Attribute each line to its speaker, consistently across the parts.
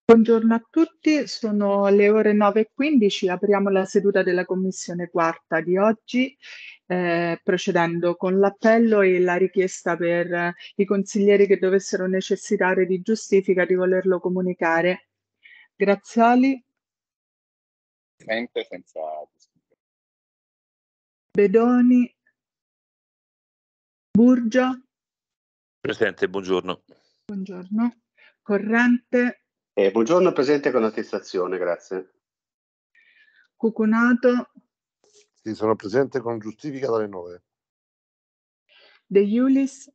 Speaker 1: Buongiorno a tutti, sono le ore 9:15, apriamo la seduta della Commissione quarta di oggi, procedendo con l'appello e la richiesta per i consiglieri che dovessero necessitare di giustifica di volerlo comunicare. Grazioli,
Speaker 2: Presente senza giustificazione.
Speaker 1: Bedoni, Burgio,
Speaker 3: Presente, buongiorno.
Speaker 1: buongiorno, Corrente,
Speaker 4: Buongiorno, presente con attestazione, grazie.
Speaker 1: Cucunato,
Speaker 5: Sì, sono presente con giustifica dalle 9.
Speaker 1: De Iulis,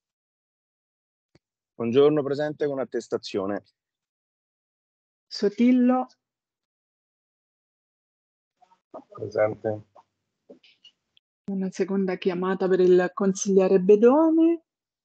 Speaker 6: Buongiorno, presente con attestazione.
Speaker 1: Sotillo,
Speaker 6: Presente.
Speaker 1: una seconda chiamata per il consigliere Bedoni.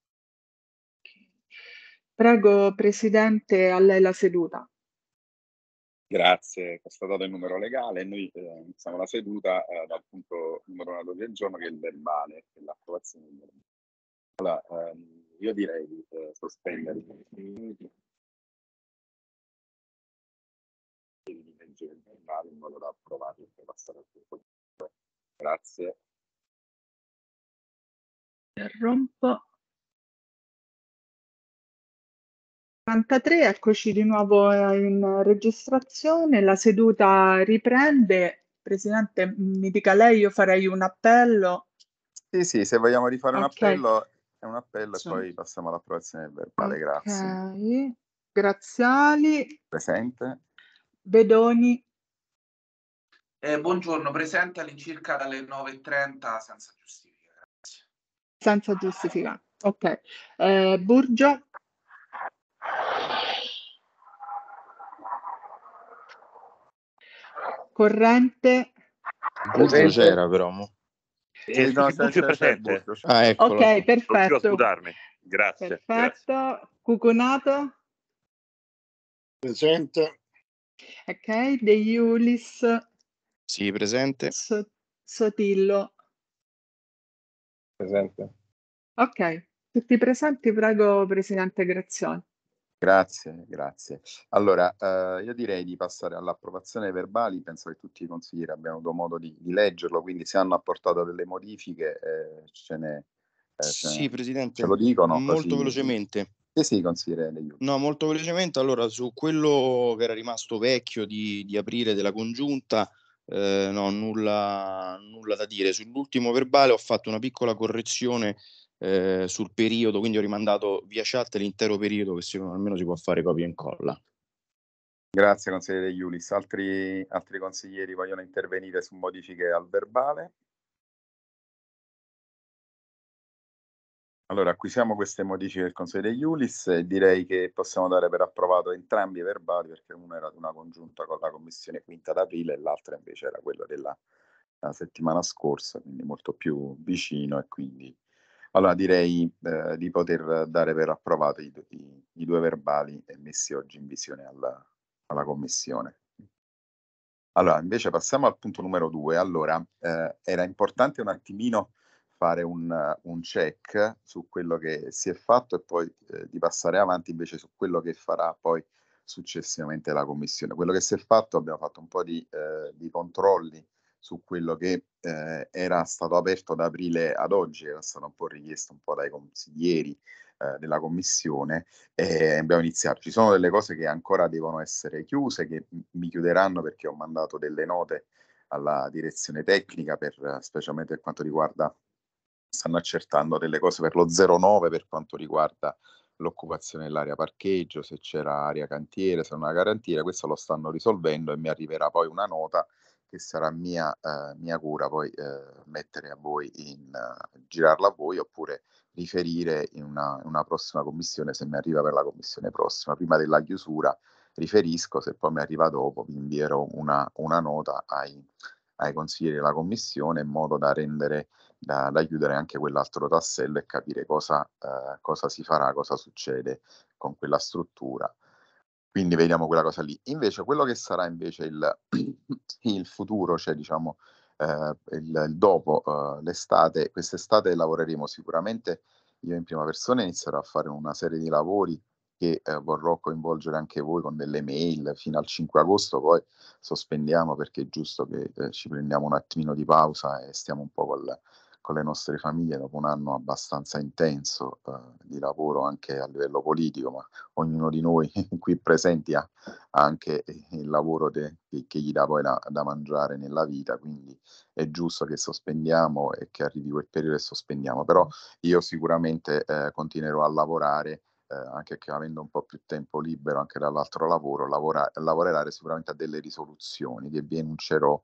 Speaker 1: Prego, Presidente, a lei la seduta.
Speaker 2: Grazie, constatato il numero legale. Noi iniziamo la seduta dal punto numero 1 all'ordine del giorno, che è il verbale, che è l'approvazione del verbale. Allora, io direi di sospendere i 10 minuti e di leggere il verbale in modo da approvarlo e poi passare al punto. Grazie.
Speaker 1: Interrompo. 43, eccoci di nuovo in registrazione, la seduta riprende. Presidente, mi dica lei, io farei un appello.
Speaker 2: Sì, se vogliamo rifare un
Speaker 1: Ok.
Speaker 2: appello, è un appello
Speaker 1: Sì.
Speaker 2: e poi passiamo all'approvazione del verbale. Grazie.
Speaker 1: Ok, Grazioli,
Speaker 2: Presente.
Speaker 1: Bedoni,
Speaker 7: Buongiorno, presente all'incirca dalle 9:30 senza giustifica. Grazie.
Speaker 1: senza giustificare. Ok. Burgio, Corrente.
Speaker 6: Burgio c'era però.
Speaker 2: No,
Speaker 3: Burgio è presente.
Speaker 2: Burgio.
Speaker 6: Ah, eccolo.
Speaker 1: Ok,
Speaker 3: Non riuscivo a
Speaker 1: perfetto.
Speaker 3: scudarmi. Grazie.
Speaker 1: Perfetto. Cucunato.
Speaker 5: Presente.
Speaker 1: Ok, De Iulis,
Speaker 6: Sì, presente.
Speaker 1: Sotillo.
Speaker 6: Presente.
Speaker 1: Ok, tutti presenti, prego Presidente Grazioli.
Speaker 2: Grazie. Allora, io direi di passare all'approvazione dei verbali. Penso che tutti i consiglieri abbiano avuto modo di leggerlo, quindi se hanno apportato delle modifiche
Speaker 6: Sì, Presidente,
Speaker 2: ce lo dicono.
Speaker 6: molto
Speaker 2: così.
Speaker 6: velocemente.
Speaker 2: Sì, consigliere De Iulis.
Speaker 6: No, molto velocemente. Allora, su quello che era rimasto vecchio di aprire della congiunta, no, nulla da dire. Sull'ultimo verbale ho fatto una piccola correzione sul periodo, quindi ho rimandato via chat l'intero periodo, che almeno si può fare copia e incolla.
Speaker 2: Grazie, consigliere De Iulis. Altri consiglieri vogliono intervenire su modifiche al verbale? Allora, acquisiamo queste modifiche del Consiglio De Iulis e direi che possiamo dare per approvato entrambi i verbali, perché uno era di una congiunta con la Commissione quinta d'aprile e l'altra invece era quello della settimana scorsa, quindi molto più vicino, e quindi allora direi di poter dare per approvato i due verbali messi oggi in visione alla Commissione. Allora, invece passiamo al punto numero 2. Allora, era importante un attimino fare un check su quello che si è fatto e poi di passare avanti invece su quello che farà poi successivamente la Commissione. Quello che si è fatto, abbiamo fatto un po' di controlli su quello che era stato aperto da aprile ad oggi, era stato un po' richiesto un po' dai consiglieri della Commissione, e abbiamo iniziato. Ci sono delle cose che ancora devono essere chiuse, che mi chiuderanno perché ho mandato delle note alla direzione tecnica specialmente per quanto riguarda, stanno accertando delle cose per lo 09 per quanto riguarda l'occupazione dell'area parcheggio, se c'era area cantiere, se non era cantiere, questo lo stanno risolvendo e mi arriverà poi una nota che sarà mia cura poi mettere a voi girarla a voi oppure riferire in una prossima commissione, se mi arriva per la commissione prossima. Prima della chiusura riferisco, se poi mi arriva dopo vi invierò una nota ai consiglieri della commissione in modo da rendere da chiudere anche quell'altro tassello e capire cosa si farà, cosa succede con quella struttura. Quindi vediamo quella cosa lì. Invece quello che sarà invece il futuro, cioè diciamo il dopo l'estate, quest'estate lavoreremo sicuramente, io in prima persona inizierò a fare una serie di lavori che vorrò coinvolgere anche voi con delle mail fino al 5 agosto, poi sospendiamo perché è giusto che ci prendiamo un attimino di pausa e stiamo un po' con le nostre famiglie dopo un anno abbastanza intenso di lavoro anche a livello politico, ma ognuno di noi qui presenti ha anche il lavoro che gli dà poi da mangiare nella vita, quindi è giusto che sospendiamo e che arrivi quel periodo e sospendiamo, però io sicuramente continuerò a lavorare, anche che avendo un po' più tempo libero anche dall'altro lavoro, lavorare sicuramente a delle risoluzioni che vi enuncerò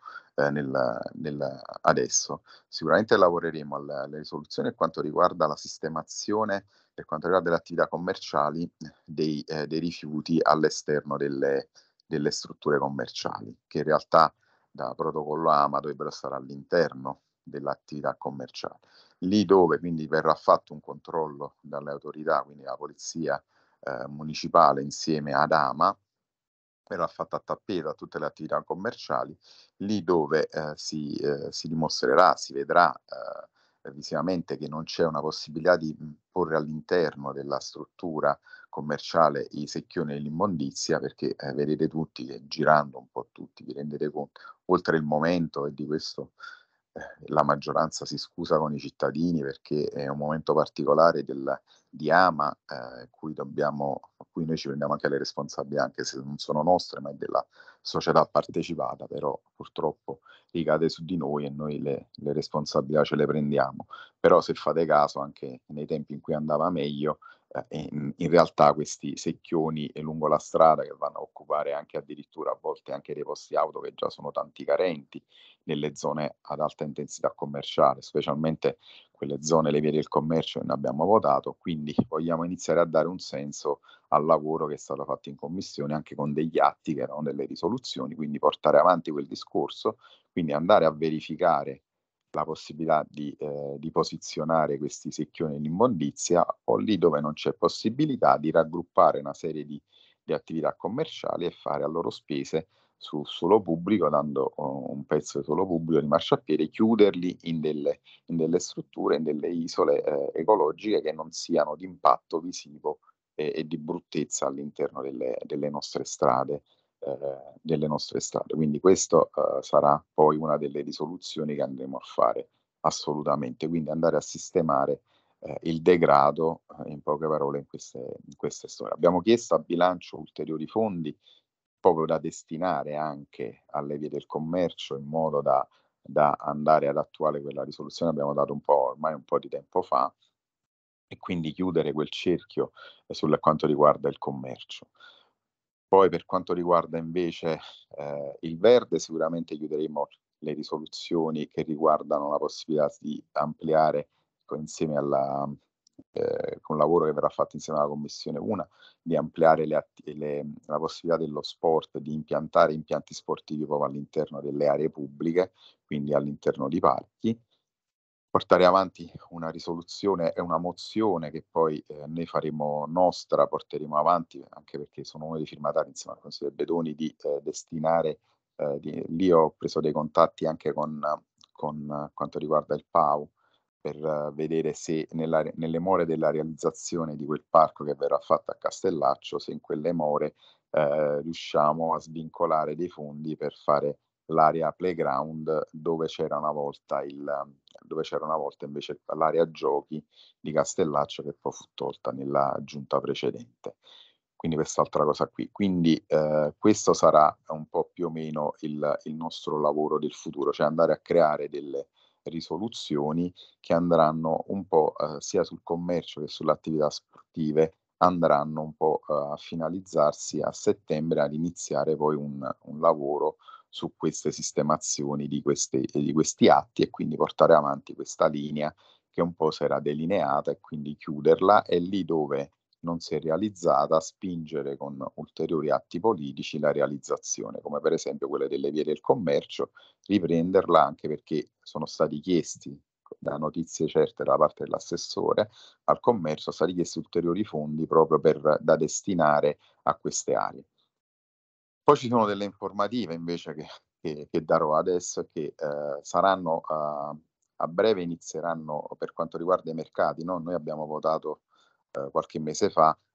Speaker 2: adesso. Sicuramente lavoreremo alle risoluzioni per quanto riguarda la sistemazione, per quanto riguarda le attività commerciali dei rifiuti all'esterno delle strutture commerciali, che in realtà da protocollo AMA dovrebbero stare all'interno dell'attività commerciale. Lì dove quindi verrà fatto un controllo dalle autorità, quindi la polizia municipale insieme ad AMA, verrà fatta a tappeto a tutte le attività commerciali, lì dove si dimostrerà, si vedrà visivamente che non c'è una possibilità di porre all'interno della struttura commerciale i secchioni e l'immondizia, perché vedete tutti che girando un po' tutti vi rendete conto, oltre il momento, e di questo la maggioranza si scusa con i cittadini perché è un momento particolare di AMA a cui noi ci prendiamo anche le responsabilità, anche se non sono nostre, ma è della società partecipata, però purtroppo ricade su di noi e noi le responsabilità ce le prendiamo. Però se fate caso, anche nei tempi in cui andava meglio, in realtà questi secchioni lungo la strada che vanno a occupare anche addirittura a volte anche dei posti auto che già sono tanti carenti nelle zone ad alta intensità commerciale, specialmente quelle zone, le vie del commercio che ne abbiamo votato, quindi vogliamo iniziare a dare un senso al lavoro che è stato fatto in commissione anche con degli atti che erano delle risoluzioni, quindi portare avanti quel discorso, quindi andare a verificare la possibilità di posizionare questi secchioni in immondizia o lì dove non c'è possibilità di raggruppare una serie di attività commerciali e fare a loro spese su suolo pubblico, dando un pezzo di suolo pubblico di marciapiede, chiuderli in delle strutture, in delle isole ecologiche che non siano di impatto visivo e di bruttezza all'interno delle nostre strade. Quindi questo sarà poi una delle risoluzioni che andremo a fare assolutamente, quindi andare a sistemare il degrado, in poche parole, in queste storie. Abbiamo chiesto a bilancio ulteriori fondi proprio da destinare anche alle vie del commercio in modo da andare ad attuare quella risoluzione abbiamo dato ormai un po' di tempo fa, e quindi chiudere quel cerchio sul quanto riguarda il commercio. Poi per quanto riguarda invece il verde, sicuramente chiuderemo le risoluzioni che riguardano la possibilità di ampliare insieme con un lavoro che verrà fatto insieme alla Commissione una, di ampliare la possibilità dello sport, di impiantare impianti sportivi proprio all'interno delle aree pubbliche, quindi all'interno di parchi. Portare avanti una risoluzione e una mozione che poi noi faremo nostra, porteremo avanti, anche perché sono uno dei firmatari insieme al consigliere Bedoni, di destinare, lì ho preso dei contatti anche con quanto riguarda il PAU, per vedere se nelle more della realizzazione di quel parco che verrà fatto a Castellaccio, se in quelle more riusciamo a svincolare dei fondi per fare l'area playground dove c'era una volta invece l'area giochi di Castellaccio, che poi fu tolta nella giunta precedente. Quindi quest'altra cosa qui. Quindi questo sarà un po' più o meno il nostro lavoro del futuro, cioè andare a creare delle risoluzioni che andranno un po' sia sul commercio che sulle attività sportive, andranno un po' a finalizzarsi a settembre, ad iniziare poi un lavoro su queste sistemazioni di questi atti, e quindi portare avanti questa linea che un po' si era delineata, e quindi chiuderla, e lì dove non si è realizzata spingere con ulteriori atti politici la realizzazione, come per esempio quelle delle vie del commercio, riprenderla, anche perché sono stati chiesti da notizie certe da parte dell'assessore al commercio, sono stati chiesti ulteriori fondi proprio da destinare a queste aree. Poi ci sono delle informative invece che darò adesso, che saranno a breve, inizieranno per quanto riguarda i mercati, no? Noi abbiamo votato qualche mese fa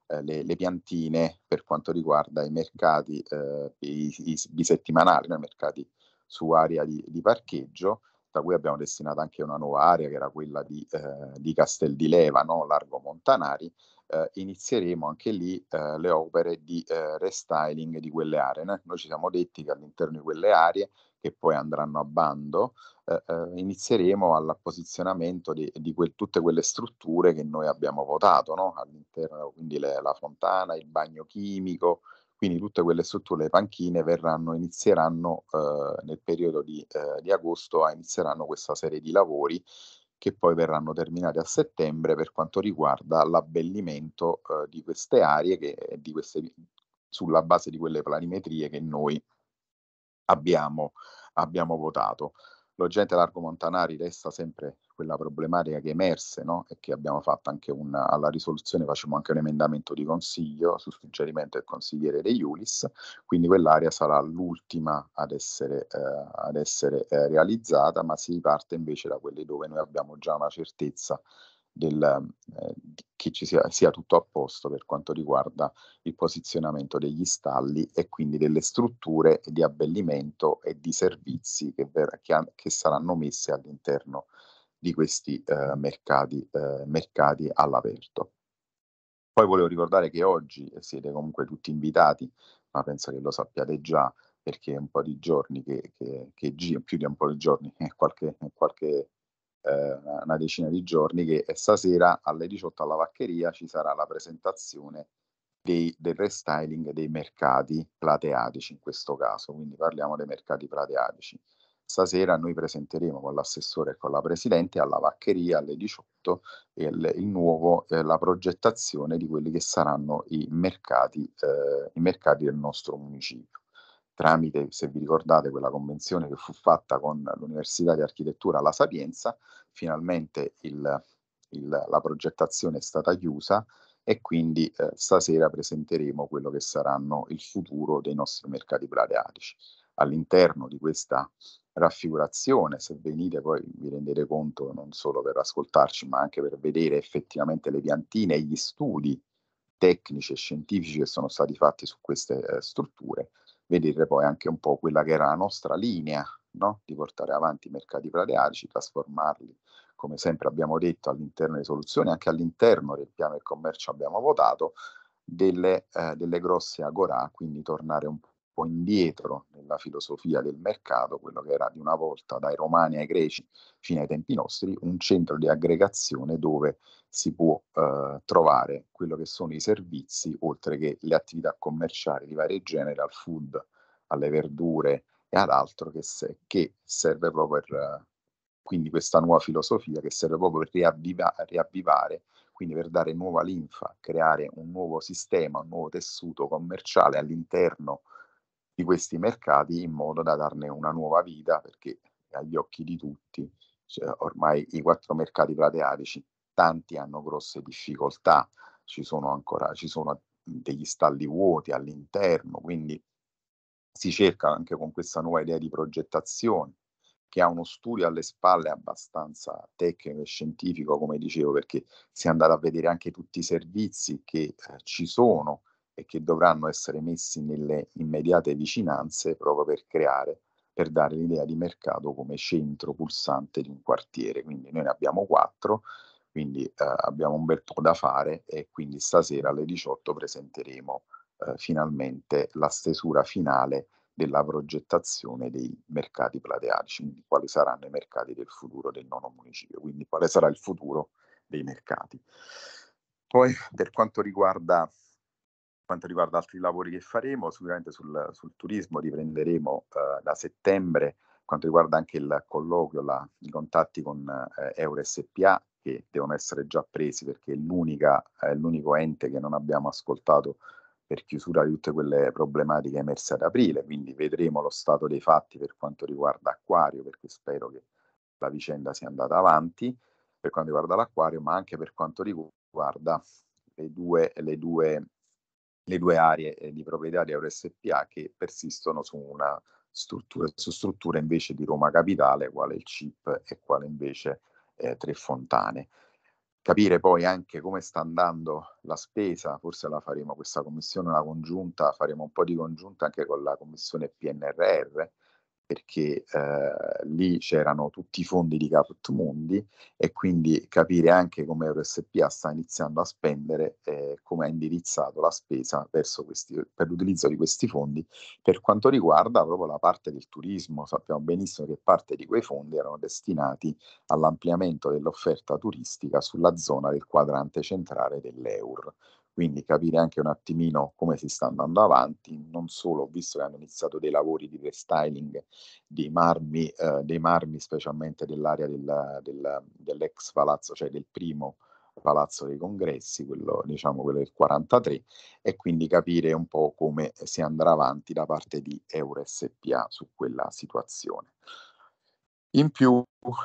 Speaker 2: le piantine per quanto riguarda i mercati i bisettimanali, no? I mercati su area di parcheggio, da cui abbiamo destinato anche una nuova area che era quella di Castel di Leva, no? Largo Montanari. Inizieremo anche lì le opere di restyling di quelle aree. Noi ci siamo detti che all'interno di quelle aree, che poi andranno a bando, inizieremo al posizionamento di tutte quelle strutture che noi abbiamo votato, no? All'interno, quindi la fontana, il bagno chimico, quindi tutte quelle strutture, le panchine inizieranno nel periodo di agosto, inizieranno questa serie di lavori che poi verranno terminati a settembre per quanto riguarda l'abbellimento di queste aree sulla base di quelle planimetrie che noi abbiamo votato. L'oggetto Largo Montanari resta sempre quella problematica che emerse, no? E che abbiamo fatto anche alla risoluzione, facciamo anche un emendamento di consiglio su suggerimento del consigliere De Iulis, quindi quell'area sarà l'ultima ad essere realizzata, ma si parte invece da quelle dove noi abbiamo già una certezza che ci sia tutto a posto per quanto riguarda il posizionamento degli stalli e quindi delle strutture di abbellimento e di servizi che saranno messi all'interno di questi mercati all'aperto. Poi volevo ricordare che oggi siete comunque tutti invitati, ma penso che lo sappiate già, perché è un po' di giorni più di un po' di giorni, una decina di giorni, che stasera alle 18 alla Vaccheria ci sarà la presentazione del restyling dei mercati plateatici in questo caso, quindi parliamo dei mercati plateatici. Stasera noi presenteremo con l'assessore e con la presidente alla Vaccheria alle 18 la progettazione di quelli che saranno i mercati del nostro municipio. Tramite, se vi ricordate, quella convenzione che fu fatta con l'Università di Architettura La Sapienza, finalmente la progettazione è stata chiusa e quindi stasera presenteremo quello che saranno il futuro dei nostri mercati plateatici. All'interno di questa raffigurazione, se venite poi vi rendete conto non solo per ascoltarci, ma anche per vedere effettivamente le piantine e gli studi tecnici e scientifici che sono stati fatti su queste strutture, vedere poi anche un po' quella che era la nostra linea, no? Di portare avanti i mercati plateatici, trasformarli, come sempre abbiamo detto, all'interno delle soluzioni, anche all'interno del piano del commercio abbiamo votato delle grosse agorà, quindi tornare un po' indietro nella filosofia del mercato, quello che era di una volta dai Romani ai Greci fino ai tempi nostri, un centro di aggregazione dove si può trovare quello che sono i servizi, oltre che le attività commerciali di vario genere, al food, alle verdure e ad altro, che serve proprio quindi questa nuova filosofia che serve proprio per riavvivare, quindi per dare nuova linfa, creare un nuovo sistema, un nuovo tessuto commerciale all'interno di questi mercati, in modo da darne una nuova vita, perché agli occhi di tutti, cioè, ormai i 4 mercati plateatici, tanti hanno grosse difficoltà, ci sono degli stalli vuoti all'interno, quindi si cerca anche con questa nuova idea di progettazione, che ha uno studio alle spalle abbastanza tecnico e scientifico, come dicevo, perché si è andato a vedere anche tutti i servizi che ci sono e che dovranno essere messi nelle immediate vicinanze, proprio per dare l'idea di mercato come centro pulsante di un quartiere. Quindi noi ne abbiamo 4, quindi abbiamo un bel po' da fare, e quindi stasera alle 18 presenteremo finalmente la stesura finale della progettazione dei mercati plateatici, quindi quali saranno i mercati del futuro del nono municipio, quindi quale sarà il futuro dei mercati. Poi per quanto riguarda altri lavori che faremo, sicuramente sul turismo riprenderemo da settembre, quanto riguarda anche il colloquio, i contatti con Euro SPA, che devono essere già presi, perché è l'unico ente che non abbiamo ascoltato per chiusura di tutte quelle problematiche emerse ad aprile, quindi vedremo lo stato dei fatti per quanto riguarda Acquario, perché spero che la vicenda sia andata avanti per quanto riguarda l'Acquario, ma anche per quanto riguarda le due aree di proprietà di Euro SPA che persistono su strutture invece di Roma Capitale, quale il CIP e quale invece Tre Fontane. capire poi anche come sta andando la spesa, forse la faremo questa commissione, una congiunta, faremo un po' di congiunta anche con la commissione PNRR, perché lì c'erano tutti i fondi di Caput Mundi e quindi capire anche come EuroSPA sta iniziando a spendere e come ha indirizzato la spesa per l'utilizzo di questi fondi per quanto riguarda proprio la parte del turismo. Sappiamo benissimo che parte di quei fondi erano destinati all'ampliamento dell'offerta turistica sulla zona del quadrante centrale dell'EUR. Quindi capire anche un attimino come si sta andando avanti, non solo, ho visto che hanno iniziato dei lavori di restyling dei marmi specialmente dell'area dell'ex palazzo, cioè del primo palazzo dei congressi, quello del 43, e quindi capire un po' come si andrà avanti da parte di EuroSPA su quella situazione. In più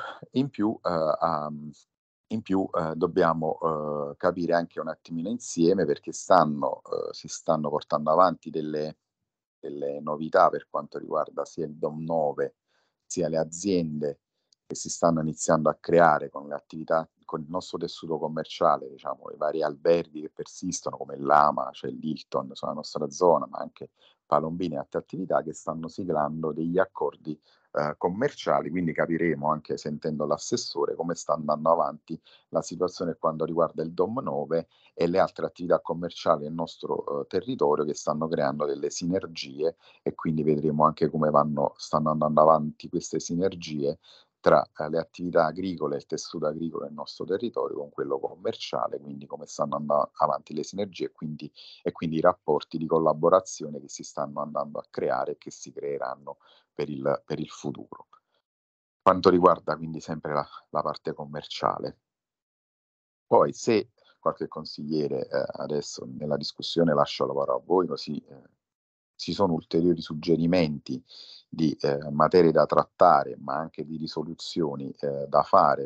Speaker 2: dobbiamo capire anche un attimino insieme, perché si stanno portando avanti delle novità per quanto riguarda sia il DOM 9 sia le aziende che si stanno iniziando a creare con le attività, con il nostro tessuto commerciale, diciamo, i vari alberghi che persistono come l'Ama, cioè l'Hilton sulla nostra zona, ma anche Palombini e altre attività che stanno siglando degli accordi commerciali, quindi capiremo anche sentendo l'assessore come sta andando avanti la situazione quando riguarda il DOM 9 e le altre attività commerciali nel nostro territorio che stanno creando delle sinergie, e quindi vedremo anche come stanno andando avanti queste sinergie tra le attività agricole e il tessuto agricolo nel nostro territorio con quello commerciale, quindi come stanno andando avanti le sinergie e quindi i rapporti di collaborazione che si stanno andando a creare e che si creeranno per il futuro. Quanto riguarda quindi sempre la parte commerciale. Poi se qualche consigliere adesso nella discussione lascio la parola a voi, così ci sono ulteriori suggerimenti di materie da trattare, ma anche di risoluzioni da fare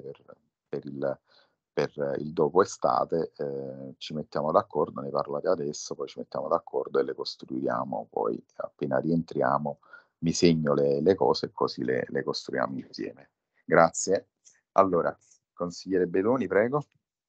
Speaker 2: per il dopo estate, ci mettiamo d'accordo, ne parlate adesso, poi ci mettiamo d'accordo e le costruiamo, poi appena rientriamo mi segno le cose e così le costruiamo insieme. Grazie. Allora, consigliere Bedoni, prego.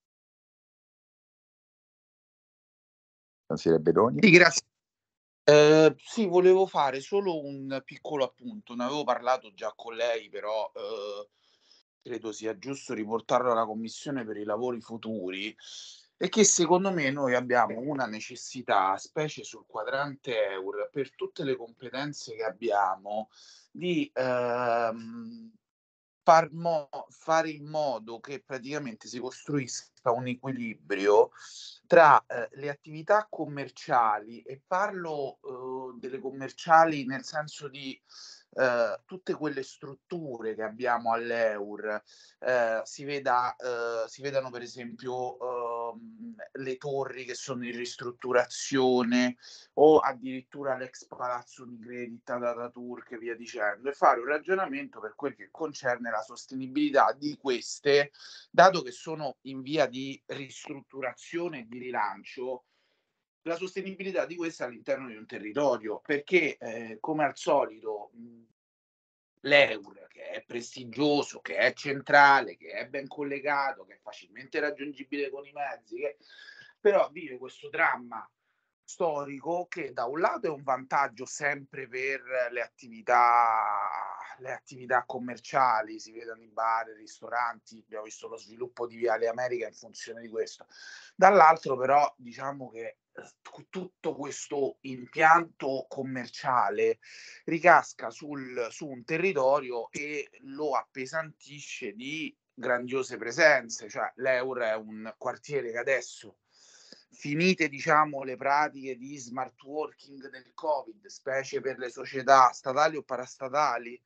Speaker 2: Consigliere Bedoni.
Speaker 7: Sì, grazie. Sì, volevo fare solo un piccolo appunto. Ne avevo parlato già con lei, però credo sia giusto riportarlo alla Commissione per i lavori futuri, e che secondo me noi abbiamo una necessità, specie sul quadrante EUR, per tutte le competenze che abbiamo, di fare in modo che praticamente si costruisca un equilibrio tra le attività commerciali, e parlo delle commerciali nel senso di tutte quelle strutture che abbiamo all'EUR, si vedano per esempio le torri che sono in ristrutturazione, o addirittura l'ex palazzo di Credit ad Ataturk e via dicendo, e fare un ragionamento per quel che concerne la sostenibilità di queste, dato che sono in via di ristrutturazione e di rilancio, la sostenibilità di queste all'interno di un territorio, perché come al solito l'EUR, che è prestigioso, che è centrale, che è ben collegato, che è facilmente raggiungibile con i mezzi, però vive questo dramma storico che da un lato è un vantaggio sempre per le attività commerciali, si vedono i bar, i ristoranti, abbiamo visto lo sviluppo di Viale America in funzione di questo. Dall'altro però diciamo che tutto questo impianto commerciale ricasca su un territorio e lo appesantisce di grandiose presenze, cioè l'EUR è un quartiere che adesso, finite diciamo le pratiche di smart working del Covid, specie per le società statali o parastatali,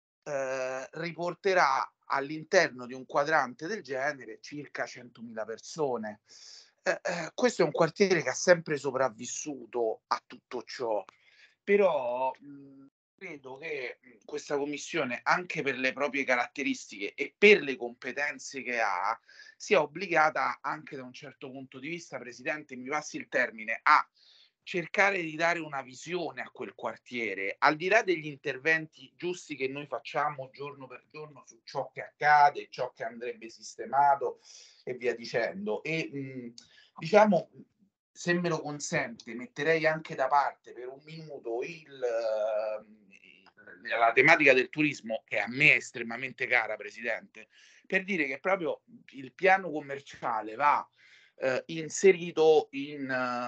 Speaker 7: riporterà all'interno di un quadrante del genere circa 100.000 persone. Questo è un quartiere che ha sempre sopravvissuto a tutto ciò, però credo che questa commissione, anche per le proprie caratteristiche e per le competenze che ha, sia obbligata anche da un certo punto di vista, Presidente, mi passi il termine, a cercare di dare una visione a quel quartiere, al di là degli interventi giusti che noi facciamo giorno per giorno su ciò che accade, ciò che andrebbe sistemato e via dicendo. E diciamo, se me lo consente, metterei anche da parte per un minuto la tematica del turismo, che a me è estremamente cara, Presidente, per dire che proprio il piano commerciale va inserito in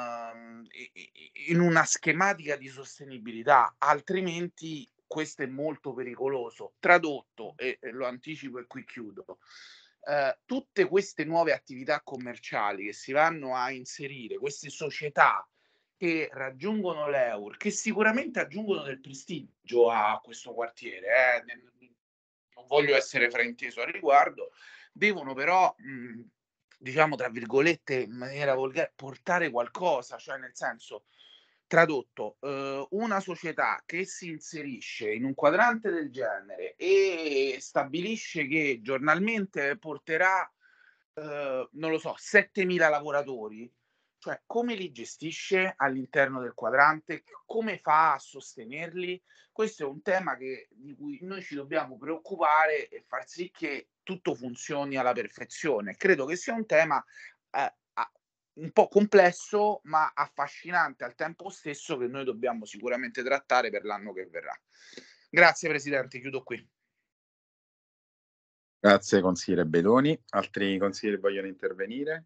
Speaker 7: una schematica di sostenibilità, altrimenti questo è molto pericoloso. Tradotto, e lo anticipo e qui chiudo, tutte queste nuove attività commerciali che si vanno a inserire, queste società che raggiungono l'EUR, che sicuramente aggiungono del prestigio a questo quartiere, non voglio essere frainteso al riguardo, devono però, diciamo tra virgolette, in maniera volgare, portare qualcosa, cioè nel senso, tradotto, una società che si inserisce in un quadrante del genere e stabilisce che giornalmente porterà, non lo so, 7.000 lavoratori, cioè come li gestisce all'interno del quadrante, come fa a sostenerli? Questo è un tema di cui noi ci dobbiamo preoccupare e far sì che tutto funzioni alla perfezione. Credo che sia un tema un po' complesso, ma affascinante al tempo stesso, che noi dobbiamo sicuramente trattare per l'anno che verrà. Grazie Presidente, chiudo qui.
Speaker 2: Grazie consigliere Bedoni. Altri consiglieri vogliono intervenire?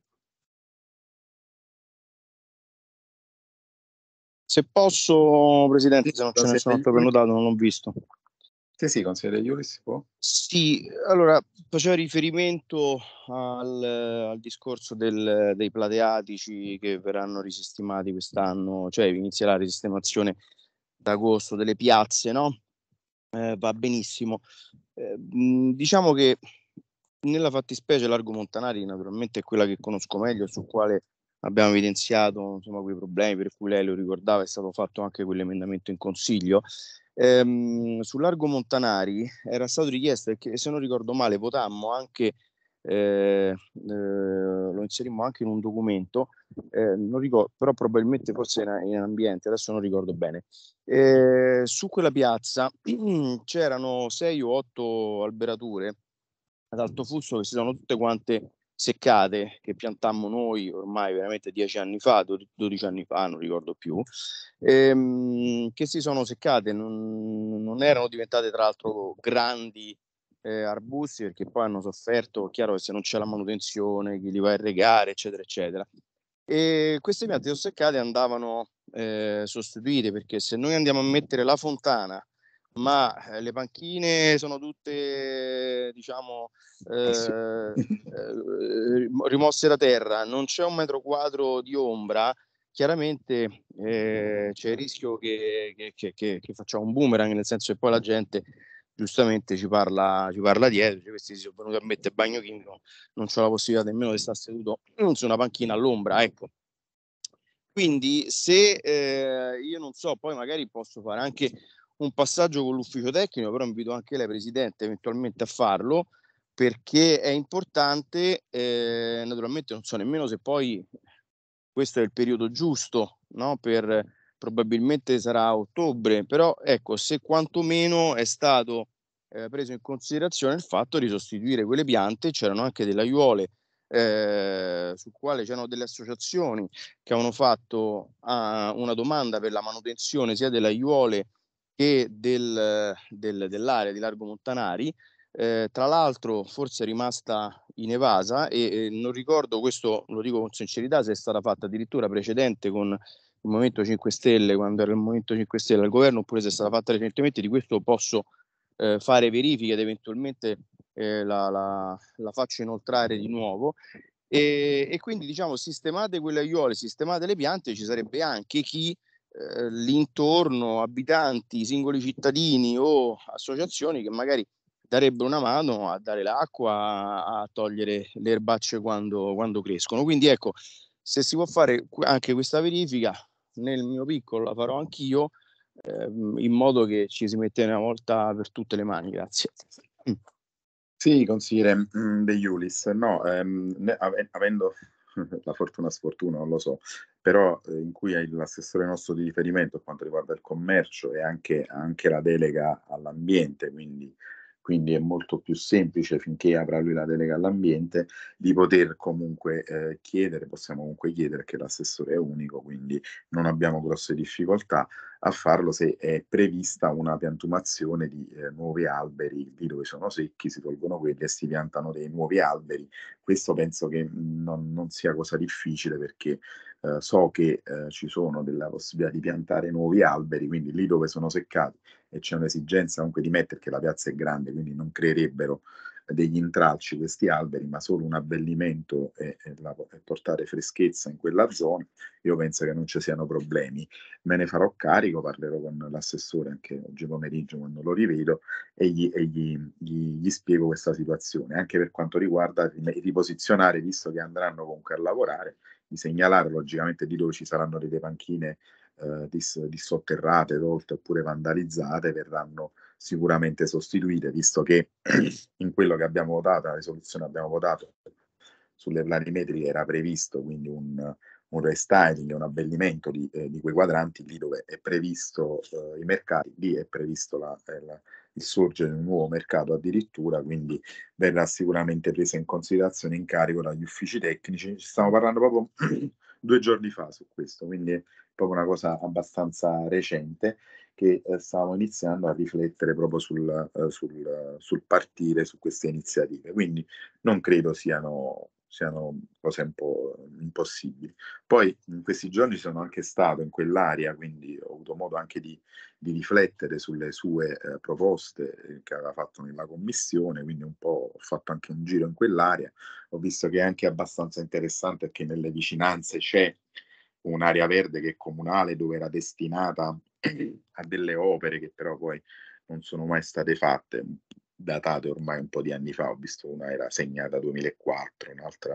Speaker 6: Se posso, Presidente, se non ce ne sono altro prenotato, non l'ho visto.
Speaker 2: Sì, consigliere Iulis, può?
Speaker 6: Sì, allora faceva riferimento al discorso dei plateatici che verranno risistemati quest'anno, cioè inizierà la risistemazione d'agosto delle piazze, no? Va benissimo. Diciamo che nella fattispecie Largo Montanari naturalmente è quella che conosco meglio, su quale abbiamo evidenziato insomma quei problemi per cui lei lo ricordava, è stato fatto anche quell'emendamento in consiglio. Su Largo Montanari era stato richiesto, perché se non ricordo male votammo anche, lo inserimmo anche in un documento, non ricordo, però probabilmente forse in ambiente, adesso non ricordo bene. Su quella piazza c'erano 6 o 8 alberature ad alto fusto che si sono tutte quante seccate, che piantammo noi ormai veramente 10 anni fa, 12 anni fa, non ricordo più, che si sono seccate, non erano diventate tra l'altro grandi arbusti, perché poi hanno sofferto, chiaro che se non c'è la manutenzione, chi li va a irrigare, eccetera, eccetera. E queste piante sono seccate andavano sostituite, perché se noi andiamo a mettere la fontana ma le panchine sono tutte, diciamo, rimosse da terra, non c'è 1 metro quadro di ombra, chiaramente c'è il rischio che facciamo un boomerang, nel senso che poi la gente giustamente ci parla dietro, cioè questi si sono venuti a mettere bagno chimico, non c'ho la possibilità nemmeno di stare seduto su una panchina all'ombra, ecco. Quindi se io non so, poi magari posso fare anche un passaggio con l'ufficio tecnico, però invito anche lei, Presidente, eventualmente a farlo, perché è importante, naturalmente non so nemmeno se poi questo è il periodo giusto, no? Probabilmente sarà ottobre, però ecco, se quantomeno è stato preso in considerazione il fatto di sostituire quelle piante, c'erano anche delle aiuole sul quale c'erano delle associazioni che avevano fatto una domanda per la manutenzione sia delle aiuole che dell'area di Largo Montanari. Tra l'altro forse è rimasta inevasa e non ricordo, questo lo dico con sincerità, se è stata fatta addirittura precedente con il Movimento 5 Stelle, quando era il Movimento 5 Stelle al governo, oppure se è stata fatta recentemente. Di questo posso fare verifiche ed eventualmente la faccio inoltrare di nuovo. E quindi diciamo, sistemate quelle aiuole, sistemate le piante, ci sarebbe anche chi l'intorno, abitanti, singoli cittadini o associazioni che magari darebbero una mano a dare l'acqua, a togliere le erbacce quando crescono. Quindi ecco, se si può fare anche questa verifica, nel mio piccolo la farò anch'io, in modo che ci si mette una volta per tutte le mani. Grazie.
Speaker 2: Sì, consigliere De Iulis, no, avendo la fortuna sfortuna, non lo so, però in cui è l'assessore nostro di riferimento per quanto riguarda il commercio e anche la delega all'ambiente, quindi quindi è molto più semplice, finché avrà lui la delega all'ambiente, di poter comunque chiedere, possiamo comunque chiedere, che l'assessore è unico, quindi non abbiamo grosse difficoltà a farlo se è prevista una piantumazione di nuovi alberi, lì dove sono secchi si tolgono quelli e si piantano dei nuovi alberi. Questo penso che non sia cosa difficile, perché so che ci sono della possibilità di piantare nuovi alberi, quindi lì dove sono seccati e c'è un'esigenza comunque di mettere, che la piazza è grande, quindi non creerebbero degli intralci questi alberi, ma solo un abbellimento e portare freschezza in quella zona, io penso che non ci siano problemi. Me ne farò carico, parlerò con l'assessore anche oggi pomeriggio quando lo rivedo e gli spiego questa situazione, anche per quanto riguarda il riposizionare, visto che andranno comunque a lavorare, di segnalare logicamente di dove ci saranno delle panchine dissotterrate, tolte oppure vandalizzate, verranno sicuramente sostituite, visto che in quello che abbiamo votato, la risoluzione abbiamo votato sulle planimetri era previsto quindi un restyling, un abbellimento di quei quadranti, lì dove è previsto i mercati, lì è previsto il sorgere di un nuovo mercato addirittura, quindi verrà sicuramente presa in considerazione, in carico dagli uffici tecnici. Ci stiamo parlando proprio 2 giorni fa su questo, quindi è proprio una cosa abbastanza recente, che stavamo iniziando a riflettere proprio sul partire su queste iniziative. Quindi non credo siano cose un po' impossibili. Poi in questi giorni sono anche stato in quell'area, quindi ho avuto modo anche di riflettere sulle sue proposte che aveva fatto nella commissione, quindi un po' ho fatto anche un giro in quell'area, ho visto che è anche abbastanza interessante perché nelle vicinanze c'è un'area verde che è comunale, dove era destinata a delle opere che però poi non sono mai state fatte, datate ormai un po' di anni fa. Ho visto una era segnata 2004,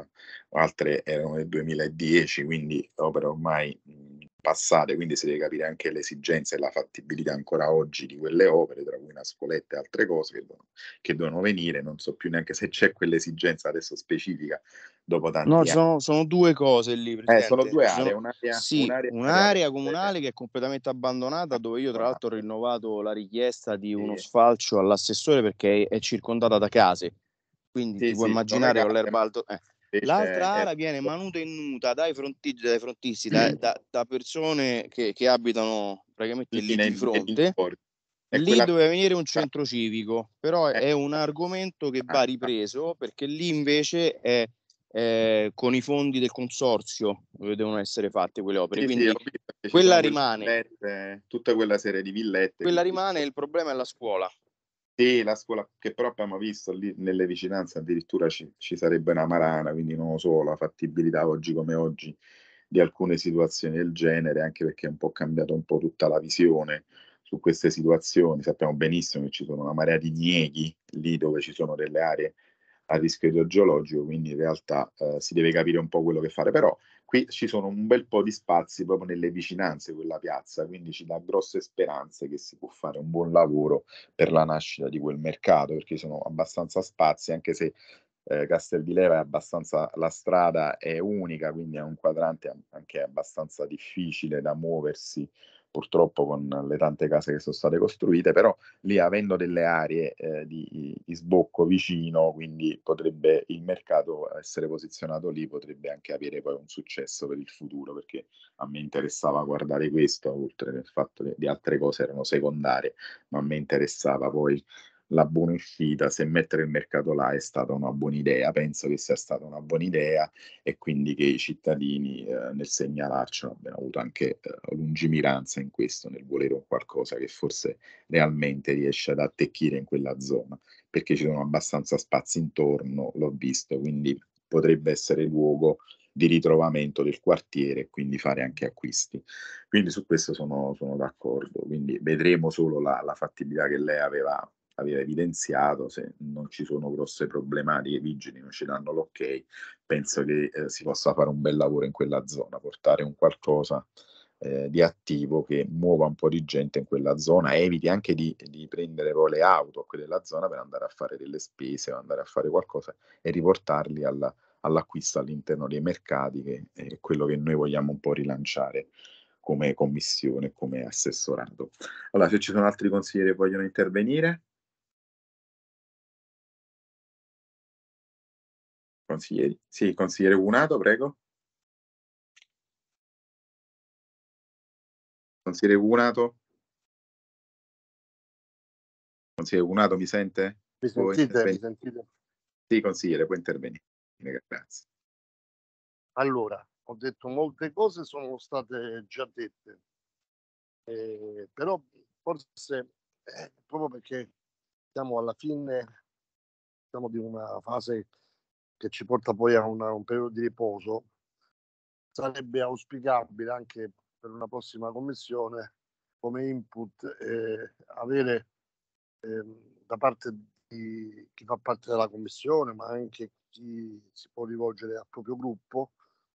Speaker 2: altre erano nel 2010, quindi opere ormai passate, quindi si deve capire anche l'esigenza e la fattibilità ancora oggi di quelle opere, tra cui una scoletta e altre cose che devono venire. Non so più neanche se c'è quell'esigenza adesso specifica dopo
Speaker 6: No,
Speaker 2: tanti anni.
Speaker 6: sono due cose lì,
Speaker 2: Sono
Speaker 6: Presidente.
Speaker 2: due
Speaker 6: Ci
Speaker 2: aree,
Speaker 6: sono, sì, un'area comunale che è completamente abbandonata, dove io tra l'altro ho rinnovato la richiesta di uno sfalcio all'assessore, perché è circondata da case, quindi ti puoi immaginare con l'erba alto. L'altra area viene manutenuta dai frontisti, da persone che abitano praticamente lì di fronte. Lì doveva venire un centro civico, però è un argomento che va ripreso, perché lì invece è con i fondi del consorzio dove devono essere fatte quelle opere. Quindi quella rimane.
Speaker 2: Tutta quella serie di villette.
Speaker 6: Quella rimane, il problema è la scuola.
Speaker 2: Sì, la scuola, che però abbiamo visto lì nelle vicinanze addirittura ci sarebbe una marana, quindi non lo so, la fattibilità oggi come oggi di alcune situazioni del genere, anche perché è un po' cambiato un po' tutta la visione su queste situazioni. Sappiamo benissimo che ci sono una marea di nieghi lì dove ci sono delle aree a rischio idrogeologico, quindi in realtà si deve capire un po' quello che fare, però qui ci sono un bel po' di spazi proprio nelle vicinanze di quella piazza, quindi ci dà grosse speranze che si può fare un buon lavoro per la nascita di quel mercato, perché sono abbastanza spazi, anche se Castellileva è abbastanza, la strada è unica, quindi è un quadrante anche abbastanza difficile da muoversi, purtroppo con le tante case che sono state costruite, però lì avendo delle aree di sbocco vicino, quindi potrebbe il mercato essere posizionato lì, potrebbe anche avere poi un successo per il futuro, perché a me interessava guardare questo, oltre al fatto che di altre cose erano secondarie, ma a me interessava poi la buona uscita. Se mettere il mercato là è stata una buona idea, penso che sia stata una buona idea, e quindi che i cittadini nel segnalarcelo abbiano avuto anche lungimiranza in questo, nel volere un qualcosa che forse realmente riesce ad attecchire in quella zona, perché ci sono abbastanza spazi intorno, l'ho visto, quindi potrebbe essere luogo di ritrovamento del quartiere e quindi fare anche acquisti. Quindi su questo sono d'accordo, quindi vedremo solo la fattibilità che lei aveva evidenziato. Se non ci sono grosse problematiche, i vigili non ci danno l'ok, penso che si possa fare un bel lavoro in quella zona, portare un qualcosa di attivo che muova un po' di gente in quella zona, eviti anche di prendere poi le auto a della zona per andare a fare delle spese o andare a fare qualcosa e riportarli all'acquisto all'interno dei mercati, che è quello che noi vogliamo un po' rilanciare come commissione, come assessorato. Allora, se ci sono altri consiglieri che vogliono intervenire. consiglieri. Sì, consigliere Cunato, prego. Consigliere Cunato? Consigliere Cunato, mi sente?
Speaker 5: Mi sentite?
Speaker 2: Sì, consigliere, può intervenire. Grazie.
Speaker 5: Allora, ho detto molte cose, sono state già dette, però forse proprio perché siamo alla fine, diciamo, di una fase che ci porta poi a un periodo di riposo, sarebbe auspicabile anche per una prossima commissione come input avere da parte di chi fa parte della commissione, ma anche chi si può rivolgere al proprio gruppo,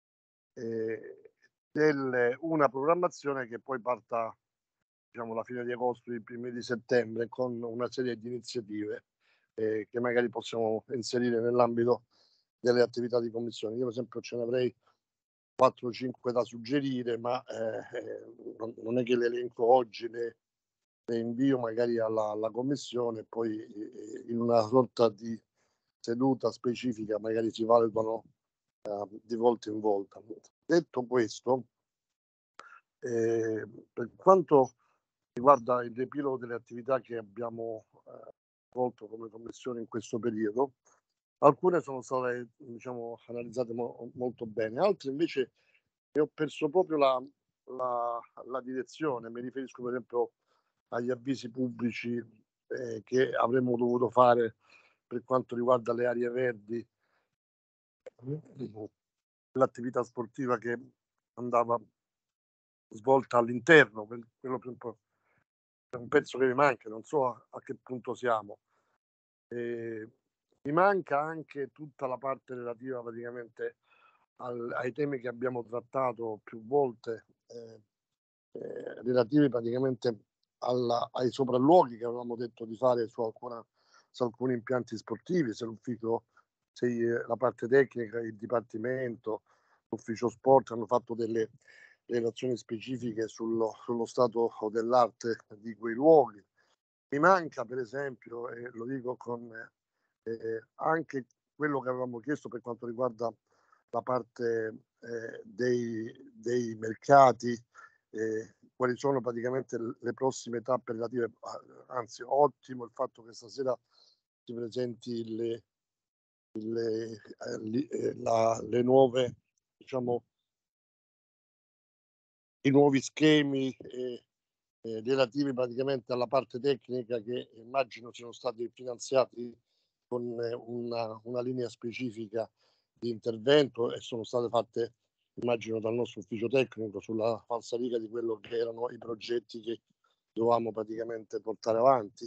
Speaker 5: una programmazione che poi parta, diciamo, alla fine di agosto, i primi di settembre, con una serie di iniziative che magari possiamo inserire nell'ambito delle attività di commissione. Io per esempio ce ne avrei 4-5 da suggerire, ma non è che le elenco oggi, le invio magari alla commissione e poi in una sorta di seduta specifica magari si valutano di volta in volta. Detto questo, per quanto riguarda il riepilogo delle attività che abbiamo svolto come commissione in questo periodo, alcune sono state, diciamo, analizzate molto bene, altre invece ne ho perso proprio la direzione. Mi riferisco per esempio agli avvisi pubblici che avremmo dovuto fare per quanto riguarda le aree verdi, l'attività sportiva che andava svolta all'interno, quello è un pezzo che mi manca, non so a che punto siamo. Mi manca anche tutta la parte relativa praticamente ai temi che abbiamo trattato più volte, relativi praticamente ai sopralluoghi che avevamo detto di fare su alcuni impianti sportivi, se l'ufficio, se la parte tecnica, il dipartimento, l'ufficio sport hanno fatto delle relazioni specifiche sullo stato dell'arte di quei luoghi. Mi manca per esempio, e lo dico con anche quello che avevamo chiesto per quanto riguarda la parte dei mercati, quali sono praticamente le prossime tappe relative, anzi ottimo il fatto che stasera si presenti le nuove, diciamo, i nuovi schemi relativi praticamente alla parte tecnica che immagino siano stati finanziati con una linea specifica di intervento e sono state fatte, immagino, dal nostro ufficio tecnico sulla falsariga di quello che erano i progetti che dovevamo praticamente portare avanti.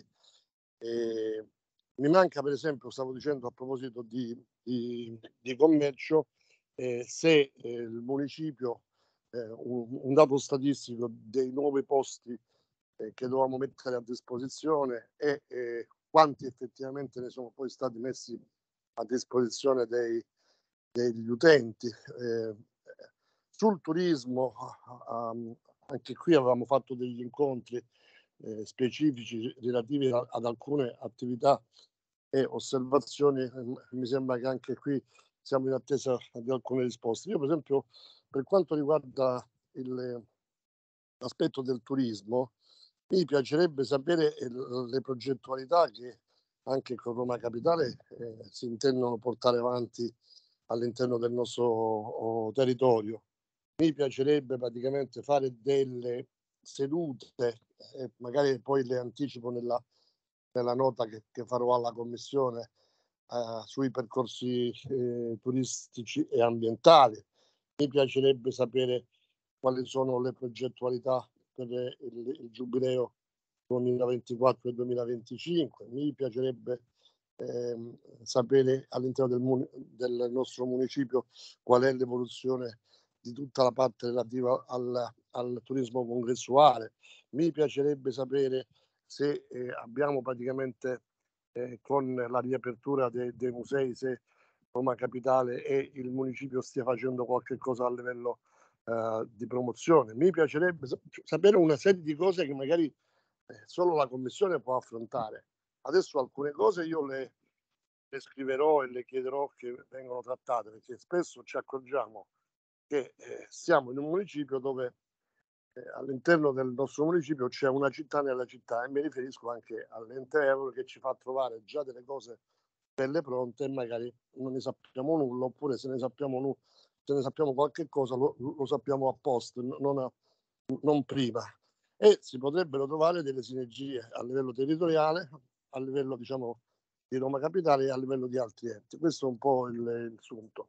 Speaker 5: Mi manca per esempio, stavo dicendo a proposito di commercio, se il municipio un dato statistico dei nuovi posti che dovevamo mettere a disposizione e quanti effettivamente ne sono poi stati messi a disposizione degli utenti. Sul turismo, anche qui avevamo fatto degli incontri specifici relativi ad alcune attività e osservazioni. Mi sembra che anche qui siamo in attesa di alcune risposte. Io per esempio, per quanto riguarda l'aspetto del turismo, mi piacerebbe sapere le progettualità che anche con Roma Capitale si intendono portare avanti all'interno del nostro territorio. Mi piacerebbe praticamente fare delle sedute, magari poi le anticipo nella nota che farò alla Commissione, sui percorsi turistici e ambientali. Mi piacerebbe sapere quali sono le progettualità per il Giubileo 2024 e 2025. Mi piacerebbe sapere all'interno del nostro municipio qual è l'evoluzione di tutta la parte relativa al turismo congressuale. Mi piacerebbe sapere se abbiamo praticamente con la riapertura dei musei, se Roma Capitale e il municipio stia facendo qualche cosa a livello di promozione. Mi piacerebbe sapere una serie di cose che magari solo la Commissione può affrontare. Adesso alcune cose io le le scriverò e le chiederò che vengano trattate, perché spesso ci accorgiamo che siamo in un municipio dove all'interno del nostro municipio c'è una città nella città, e mi riferisco anche all'ente Euro, che ci fa trovare già delle cose belle pronte e magari non ne sappiamo nulla, oppure se ne sappiamo qualche cosa lo sappiamo a post, non prima. E si potrebbero trovare delle sinergie a livello territoriale, a livello, diciamo, di Roma Capitale e a livello di altri enti. Questo è un po' il sunto.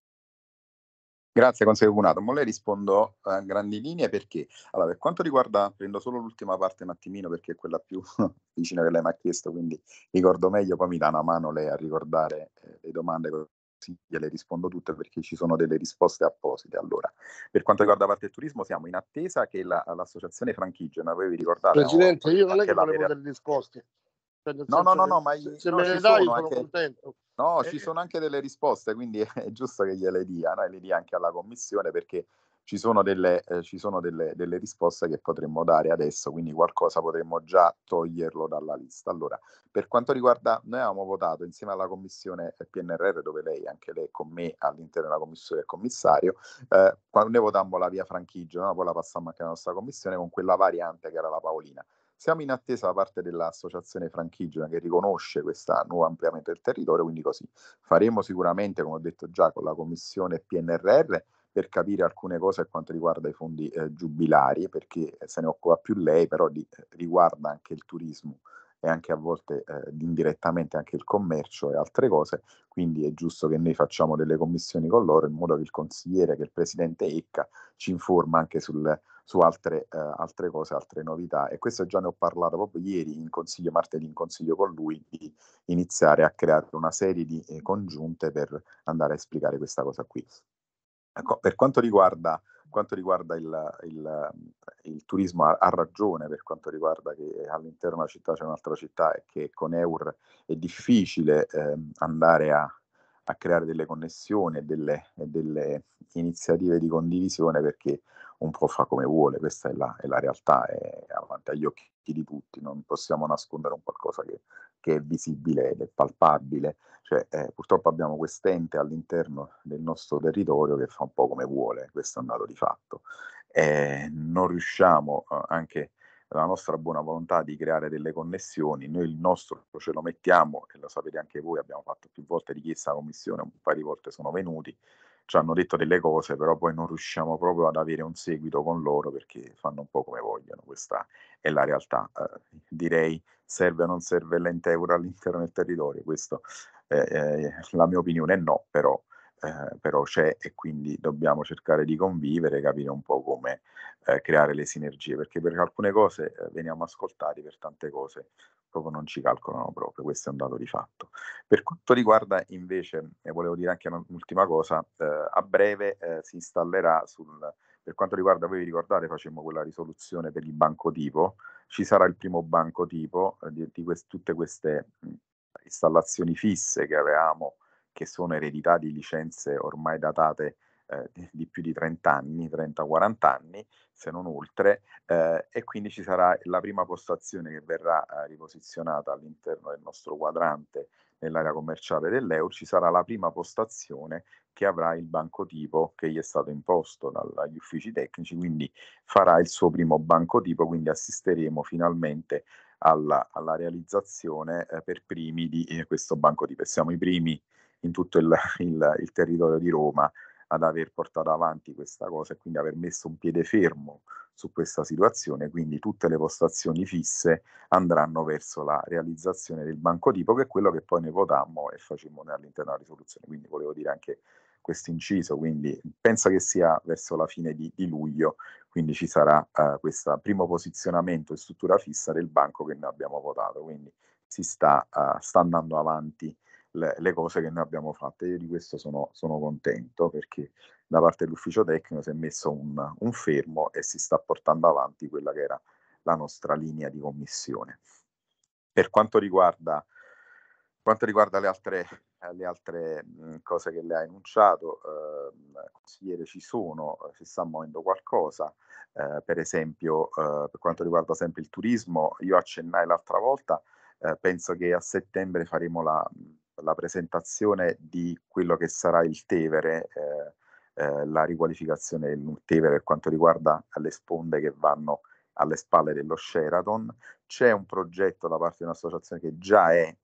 Speaker 2: Grazie consigliere Cunato, ma le rispondo a grandi linee perché, allora, per quanto riguarda, prendo solo l'ultima parte un attimino perché è quella più vicina che lei mi ha chiesto, quindi ricordo meglio, poi mi dà una mano lei a ricordare le domande, così le rispondo tutte perché ci sono delle risposte apposite. Allora, per quanto riguarda la parte del turismo siamo in attesa che l'associazione Franchigiana, voi vi ricordate?
Speaker 5: Presidente, io non è che volevo delle risposte.
Speaker 2: No, ma
Speaker 5: se me le dai sono
Speaker 2: anche...
Speaker 5: contento.
Speaker 2: No, ci sono anche delle risposte, quindi è giusto che gliele dia, no? E le dia anche alla Commissione perché ci sono delle risposte che potremmo dare adesso, quindi qualcosa potremmo già toglierlo dalla lista. Allora, per quanto riguarda, noi avevamo votato insieme alla Commissione PNRR, dove anche lei con me all'interno della Commissione del Commissario, quando noi votammo la via Franchigia, no? Poi la passammo anche alla nostra Commissione con quella variante che era la Paolina. Siamo in attesa da parte dell'associazione Franchigia che riconosce questo nuovo ampliamento del territorio, quindi così faremo sicuramente, come ho detto già, con la Commissione PNRR per capire alcune cose per quanto riguarda i fondi giubilari, perché se ne occupa più lei, però riguarda anche il turismo e anche a volte indirettamente anche il commercio e altre cose, quindi è giusto che noi facciamo delle commissioni con loro in modo che il consigliere, che il presidente Ecca ci informa anche su altre cose, altre novità, e questo già ne ho parlato proprio ieri in consiglio, martedì in consiglio con lui, di iniziare a creare una serie di congiunte per andare a esplicare questa cosa qui. Ecco, per quanto riguarda il turismo, ha ragione per quanto riguarda che all'interno della città c'è un'altra città e che con EUR è difficile andare a creare delle connessioni e delle iniziative di condivisione, perché un po' fa come vuole, questa è la realtà, è avanti agli occhi di tutti, non possiamo nascondere un qualcosa che è visibile ed è palpabile. Cioè, purtroppo abbiamo quest'ente all'interno del nostro territorio che fa un po' come vuole, questo è un dato di fatto. Non riusciamo, anche la nostra buona volontà di creare delle connessioni, noi il nostro ce lo mettiamo, e lo sapete anche voi, abbiamo fatto più volte richiesta alla Commissione, un paio di volte sono venuti, ci hanno detto delle cose, però poi non riusciamo proprio ad avere un seguito con loro perché fanno un po' come vogliono, questa è la realtà. Direi serve o non serve l'ente Euro all'interno del territorio, questo la mia opinione è no, però c'è, e quindi dobbiamo cercare di convivere, capire un po' come creare le sinergie, perché per alcune cose veniamo ascoltati, per tante cose proprio non ci calcolano proprio, questo è un dato di fatto. Per quanto riguarda invece, e volevo dire anche un'ultima cosa, a breve si installerà per quanto riguarda, voi vi ricordate, facemmo quella risoluzione per il banco tipo, ci sarà il primo banco tipo di tutte queste installazioni fisse che avevamo, che sono eredità di licenze ormai datate di più di 30 anni, 30-40 anni, se non oltre, e quindi ci sarà la prima postazione che verrà riposizionata all'interno del nostro quadrante nell'area commerciale dell'EUR, ci sarà la prima postazione che avrà il banco tipo che gli è stato imposto dagli uffici tecnici, quindi farà il suo primo banco tipo, quindi assisteremo finalmente alla realizzazione per primi di questo banco tipo. Siamo i primi in tutto il territorio di Roma ad aver portato avanti questa cosa e quindi aver messo un piede fermo su questa situazione, quindi tutte le postazioni fisse andranno verso la realizzazione del banco tipo, che è quello che poi noi votammo e facemmo all'interno della risoluzione, quindi volevo dire anche questo inciso, quindi penso che sia verso la fine di luglio, quindi ci sarà questo primo posizionamento in struttura fissa del banco che noi abbiamo votato, quindi si sta andando avanti le cose che noi abbiamo fatto. Io di questo sono contento, perché da parte dell'ufficio tecnico si è messo un fermo e si sta portando avanti quella che era la nostra linea di commissione. Per quanto riguarda le altre cose che lei ha enunciato, consigliere, si sta muovendo qualcosa, per esempio per quanto riguarda sempre il turismo, io accennai l'altra volta, penso che a settembre faremo la presentazione di quello che sarà il Tevere, la riqualificazione del Tevere per quanto riguarda le sponde che vanno alle spalle dello Sheraton. C'è un progetto da parte di un'associazione che già è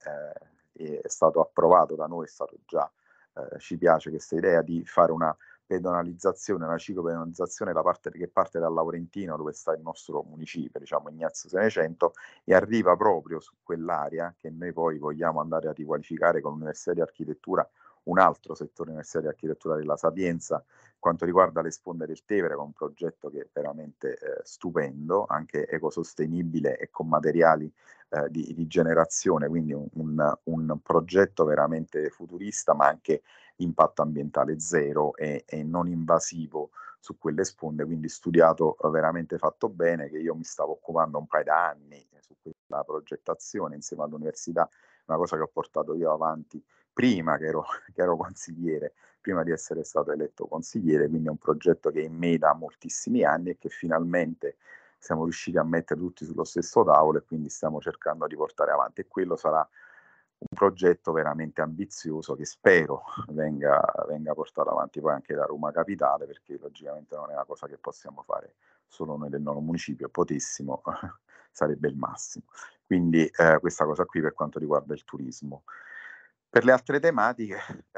Speaker 2: stato approvato da noi, è stato già, ci piace questa idea di fare una pedonalizzazione, una ciclopedonalizzazione che parte dal Laurentino, dove sta il nostro municipio, diciamo Ignazio Seicento, e arriva proprio su quell'area che noi poi vogliamo andare a riqualificare con l'Università di Architettura, un altro settore Università di Architettura della Sapienza, quanto riguarda le sponde del Tevere, con un progetto che è veramente stupendo, anche ecosostenibile e con materiali di generazione, quindi un progetto veramente futurista, ma anche impatto ambientale zero e non invasivo su quelle sponde, quindi studiato, veramente fatto bene, che io mi stavo occupando un paio d'anni su questa progettazione insieme all'università, una cosa che ho portato io avanti prima che ero consigliere, prima di essere stato eletto consigliere, quindi è un progetto che è in me da moltissimi anni e che finalmente siamo riusciti a mettere tutti sullo stesso tavolo e quindi stiamo cercando di portare avanti, e quello sarà un progetto veramente ambizioso che spero venga portato avanti poi anche da Roma Capitale, perché logicamente non è una cosa che possiamo fare solo noi del nostro municipio, potessimo sarebbe il massimo. Quindi questa cosa qui per quanto riguarda il turismo. Per le altre tematiche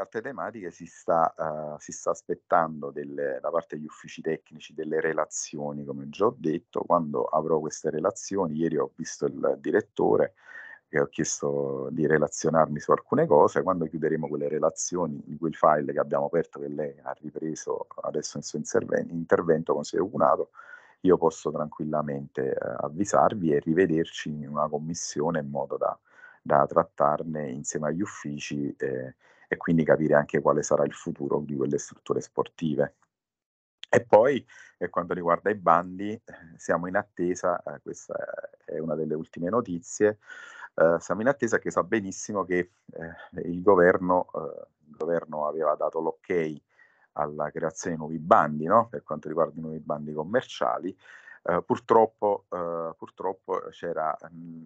Speaker 2: si sta aspettando da parte degli uffici tecnici delle relazioni, come già ho detto. Quando avrò queste relazioni, ieri ho visto il direttore e ho chiesto di relazionarmi su alcune cose. Quando chiuderemo quelle relazioni, di quel file che abbiamo aperto, che lei ha ripreso adesso nel suo intervento, consigliere Cunato, io posso tranquillamente avvisarvi e rivederci in una commissione in modo da trattarne insieme agli uffici e quindi capire anche quale sarà il futuro di quelle strutture sportive. E poi per quanto riguarda i bandi, siamo in attesa, questa è una delle ultime notizie, siamo in attesa, che sa benissimo che il governo aveva dato l'ok alla creazione di nuovi bandi, no? Per quanto riguarda i nuovi bandi commerciali. Purtroppo c'era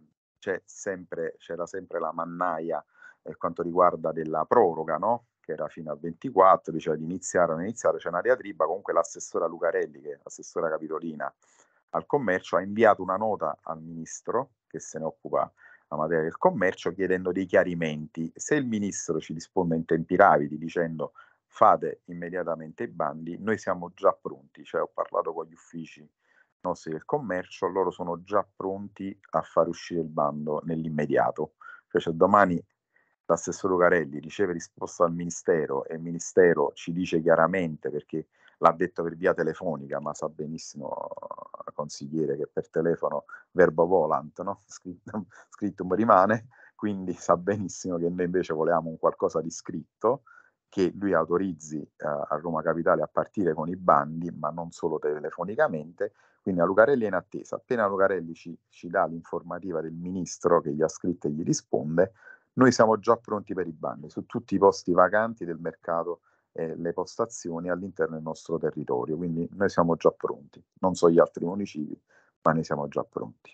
Speaker 2: sempre la mannaia per quanto riguarda della proroga, no? Che era fino al 24, diceva di iniziare, c'è una diatriba. Comunque l'assessora Lucarelli, che è assessora capitolina al commercio, ha inviato una nota al ministro che se ne occupa la materia del commercio, chiedendo dei chiarimenti. Se il ministro ci risponde in tempi rapidi dicendo fate immediatamente i bandi, noi siamo già pronti, cioè ho parlato con gli uffici nostri del commercio, loro sono già pronti a fare uscire il bando nell'immediato. Cioè, se domani l'assessore Lucarelli riceve risposta dal Ministero e il Ministero ci dice chiaramente, perché l'ha detto per via telefonica, ma sa benissimo, consigliere, che per telefono verbo volant, no? Scrittum rimane, quindi sa benissimo che noi invece volevamo un qualcosa di scritto, che lui autorizzi a Roma Capitale a partire con i bandi, ma non solo telefonicamente. Quindi a Lucarelli è in attesa. Appena Lucarelli ci dà l'informativa del ministro che gli ha scritto e gli risponde, noi siamo già pronti per i bandi su tutti i posti vacanti del mercato e le postazioni all'interno del nostro territorio. Quindi noi siamo già pronti. Non so gli altri municipi, ma noi siamo già pronti.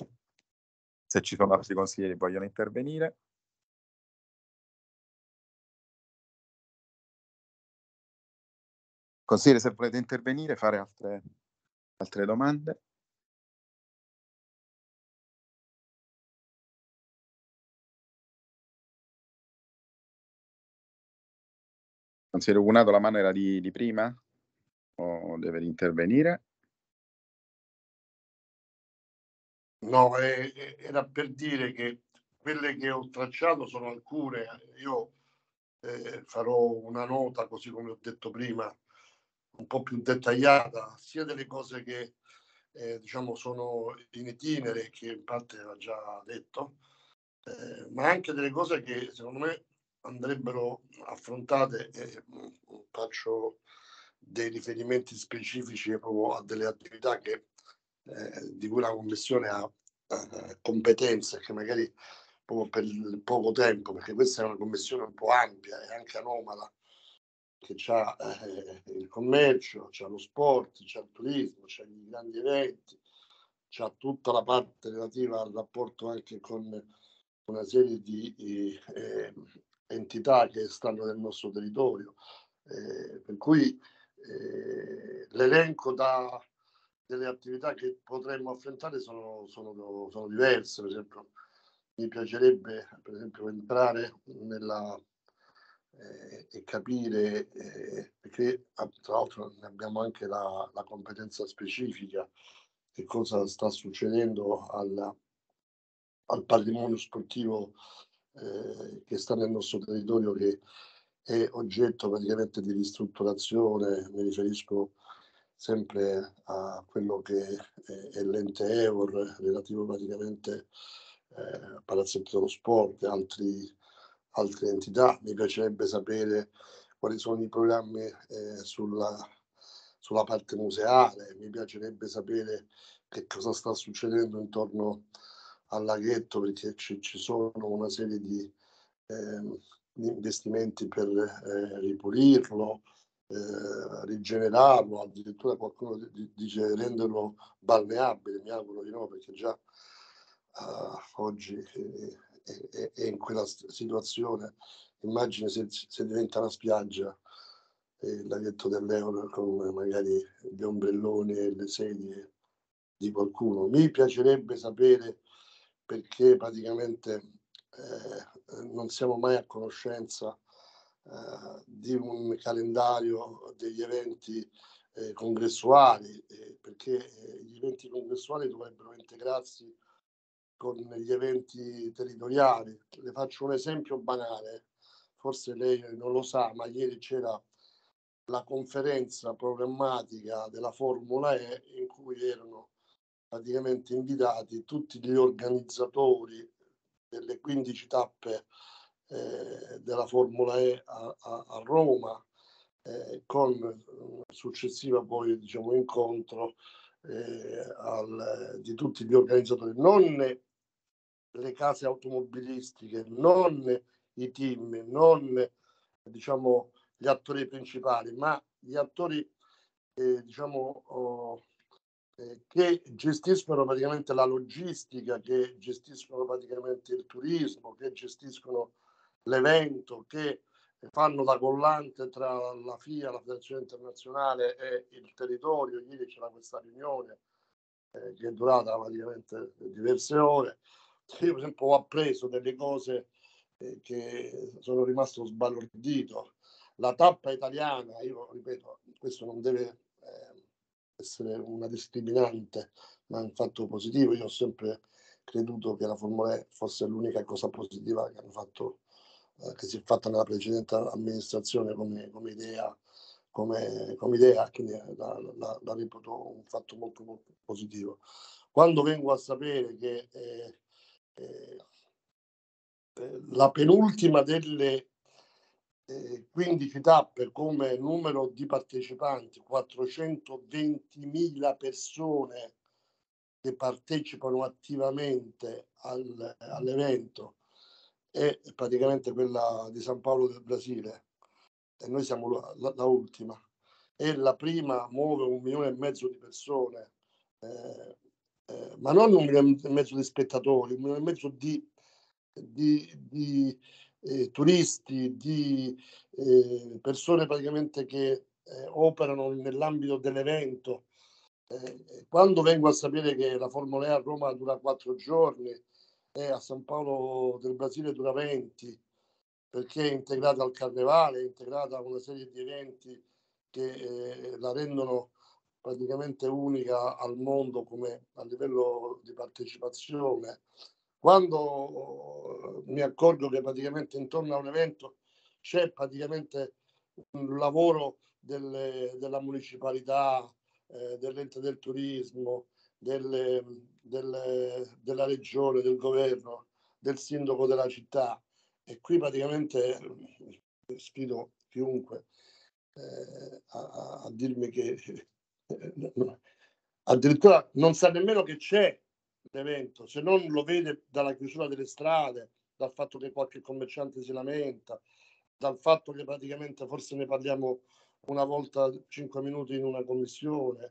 Speaker 2: Se ci sono altri consiglieri che vogliono intervenire. Consigliere, se volete intervenire, fare altre domande. Consigliere Cunato, la mano era di prima o deve intervenire?
Speaker 5: No, era per dire che quelle che ho tracciato sono alcune. Io farò una nota, così come ho detto prima, un po' più dettagliata, sia delle cose che diciamo sono in itinere, che in parte aveva già detto, ma anche delle cose che secondo me andrebbero affrontate, e faccio dei riferimenti specifici proprio a delle attività di cui la Commissione ha competenze, che magari proprio per il poco tempo, perché questa è una commissione un po' ampia e anche anomala, che c'ha il commercio, c'ha lo sport, c'ha il turismo, c'ha i grandi eventi, c'ha tutta la parte relativa al rapporto anche con una serie di entità che stanno nel nostro territorio, per cui l'elenco delle attività che potremmo affrontare sono diverse. Per esempio, mi piacerebbe per esempio entrare nella e capire, perché tra l'altro abbiamo anche la competenza specifica, che cosa sta succedendo al patrimonio sportivo che sta nel nostro territorio, che è oggetto praticamente di ristrutturazione. Mi riferisco sempre a quello che è l'ente EUR relativo praticamente a Palazzetto dello Sport e altre entità. Mi piacerebbe sapere quali sono i programmi sulla parte museale. Mi piacerebbe sapere che cosa sta succedendo intorno al laghetto, perché ci sono una serie di investimenti per ripulirlo, rigenerarlo, addirittura qualcuno dice renderlo balneabile. Mi auguro di no, perché già oggi è in quella situazione. Immagine se diventa una spiaggia il laghetto dell'Euro con magari gli ombrelloni e le sedie di qualcuno. Mi piacerebbe sapere perché praticamente non siamo mai a conoscenza di un calendario degli eventi congressuali, perché gli eventi congressuali dovrebbero integrarsi con gli eventi territoriali. Le faccio un esempio banale, forse lei non lo sa, ma ieri c'era la conferenza programmatica della Formula E, in cui erano praticamente invitati tutti gli organizzatori delle 15 tappe della Formula E a Roma, con successiva poi diciamo incontro di tutti gli organizzatori, non le case automobilistiche, non i team, non diciamo gli attori principali, ma gli attori diciamo che gestiscono praticamente la logistica, che gestiscono praticamente il turismo, che gestiscono l'evento, che fanno da collante tra la FIA, la Federazione Internazionale, e il territorio. Ieri c'era questa riunione che è durata praticamente diverse ore. Io per esempio ho appreso delle cose che sono rimasto sbalordito. La tappa italiana, io ripeto, questo non deve essere una discriminante, ma un fatto positivo. Io ho sempre creduto che la Formula E fosse l'unica cosa positiva che hanno fatto, che si è fatta nella precedente amministrazione come idea, quindi la reputo un fatto molto, molto positivo. Quando vengo a sapere che la penultima delle 15 tappe come numero di partecipanti, 420.000 persone che partecipano attivamente all'evento, è praticamente quella di San Paolo del Brasile, e noi siamo la ultima, e la prima muove 1,5 milioni di persone, ma non 1,5 milioni di spettatori, 1,5 milioni di turisti, di persone praticamente che operano nell'ambito dell'evento. Quando vengo a sapere che la Formula E a Roma dura 4 giorni e a San Paolo del Brasile dura 20, perché è integrata al carnevale, è integrata a una serie di eventi che la rendono praticamente unica al mondo come a livello di partecipazione. Quando mi accorgo che praticamente intorno a un evento c'è praticamente un lavoro della municipalità, dell'ente del turismo, della regione, del governo, del sindaco della città, e qui praticamente sfido chiunque a dirmi che addirittura non sa nemmeno che c'è l'evento, se non lo vede dalla chiusura delle strade, dal fatto che qualche commerciante si lamenta, dal fatto che praticamente forse ne parliamo una volta 5 minuti in una commissione,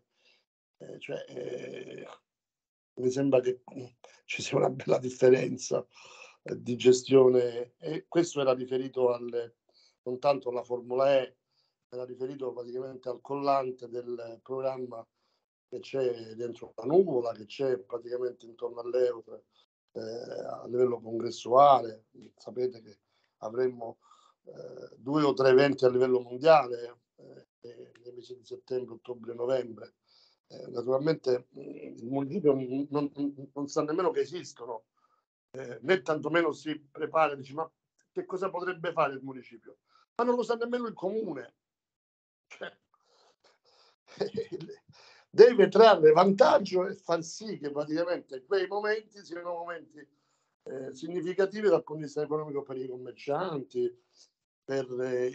Speaker 5: mi sembra che ci sia una bella differenza di gestione, e questo era riferito non tanto alla Formula E, era riferito praticamente al collante del programma che c'è dentro la nuvola, che c'è praticamente intorno all'Euro a livello congressuale. Sapete che avremmo 2 o 3 eventi a livello mondiale nei mesi di settembre, ottobre, novembre. Naturalmente il municipio non sa nemmeno che esistono, né tantomeno si prepara e dice: ma che cosa potrebbe fare il municipio? Ma non lo sa nemmeno il comune. Cioè, deve trarre vantaggio e far sì che praticamente quei momenti siano momenti significativi dal punto di vista economico per i commercianti, per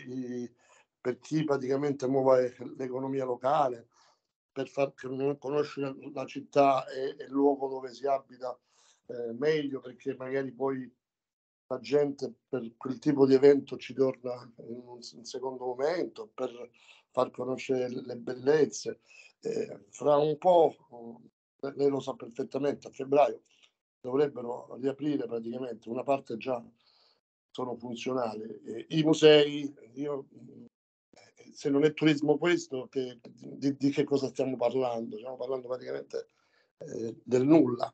Speaker 5: chi praticamente muove l'economia locale, per far conoscere la città e il luogo dove si abita meglio, perché magari poi la gente per quel tipo di evento ci torna in un secondo momento, per far conoscere le bellezze. Fra un po', lei lo sa perfettamente, a febbraio dovrebbero riaprire praticamente, una parte già sono funzionali. I musei, se non è turismo questo, di che cosa stiamo parlando? Stiamo parlando praticamente del nulla.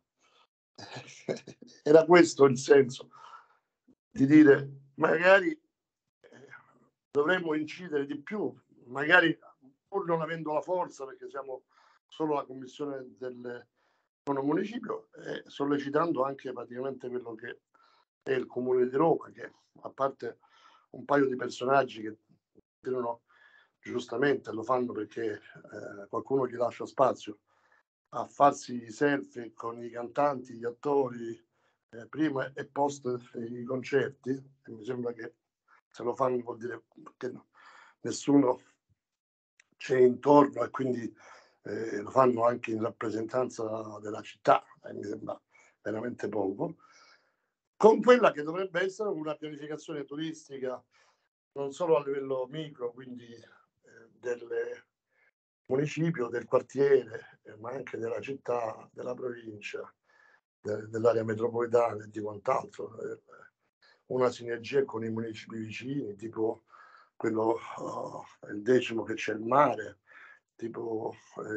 Speaker 5: Era questo il senso di dire: magari dovremmo incidere di più, magari pur non avendo la forza, perché siamo solo la commissione del municipio, sollecitando anche praticamente quello che è il comune di Roma, che a parte un paio di personaggi che tirano, giustamente lo fanno perché qualcuno gli lascia spazio, a farsi i selfie con i cantanti, gli attori, prima e post i concerti, e mi sembra che se lo fanno vuol dire che nessuno c'è intorno, e quindi lo fanno anche in rappresentanza della città, mi sembra veramente poco, con quella che dovrebbe essere una pianificazione turistica non solo a livello micro, quindi del municipio, del quartiere, ma anche della città, della provincia, dell'area metropolitana e di quant'altro. Una sinergia con i municipi vicini, tipo quello il 10° che c'è il mare, tipo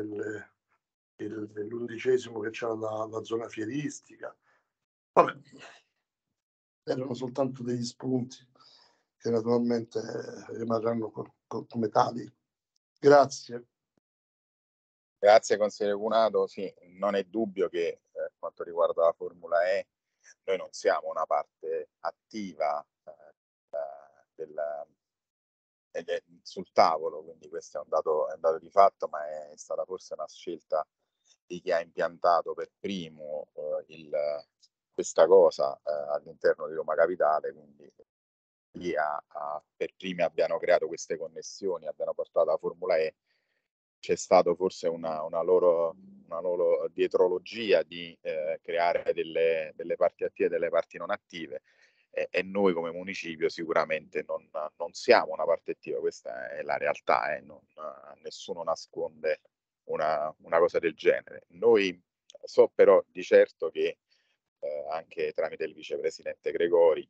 Speaker 5: l'11° che c'è la zona fieristica. Vabbè, erano soltanto degli spunti che naturalmente rimarranno come tali. Grazie.
Speaker 2: Grazie consigliere Cunato. Sì, non è dubbio che per quanto riguarda la Formula E noi non siamo una parte attiva sul tavolo, quindi questo è un dato di fatto, ma è stata forse una scelta di chi ha impiantato per primo questa cosa all'interno di Roma Capitale, quindi lì per primi abbiano creato queste connessioni, abbiano portato la Formula E. C'è stato forse una loro dietrologia di creare delle parti attive e delle parti non attive, e noi come municipio sicuramente non siamo una parte attiva, questa è la realtà, nessuno nasconde una cosa del genere. Noi so però di certo che anche tramite il vicepresidente Gregori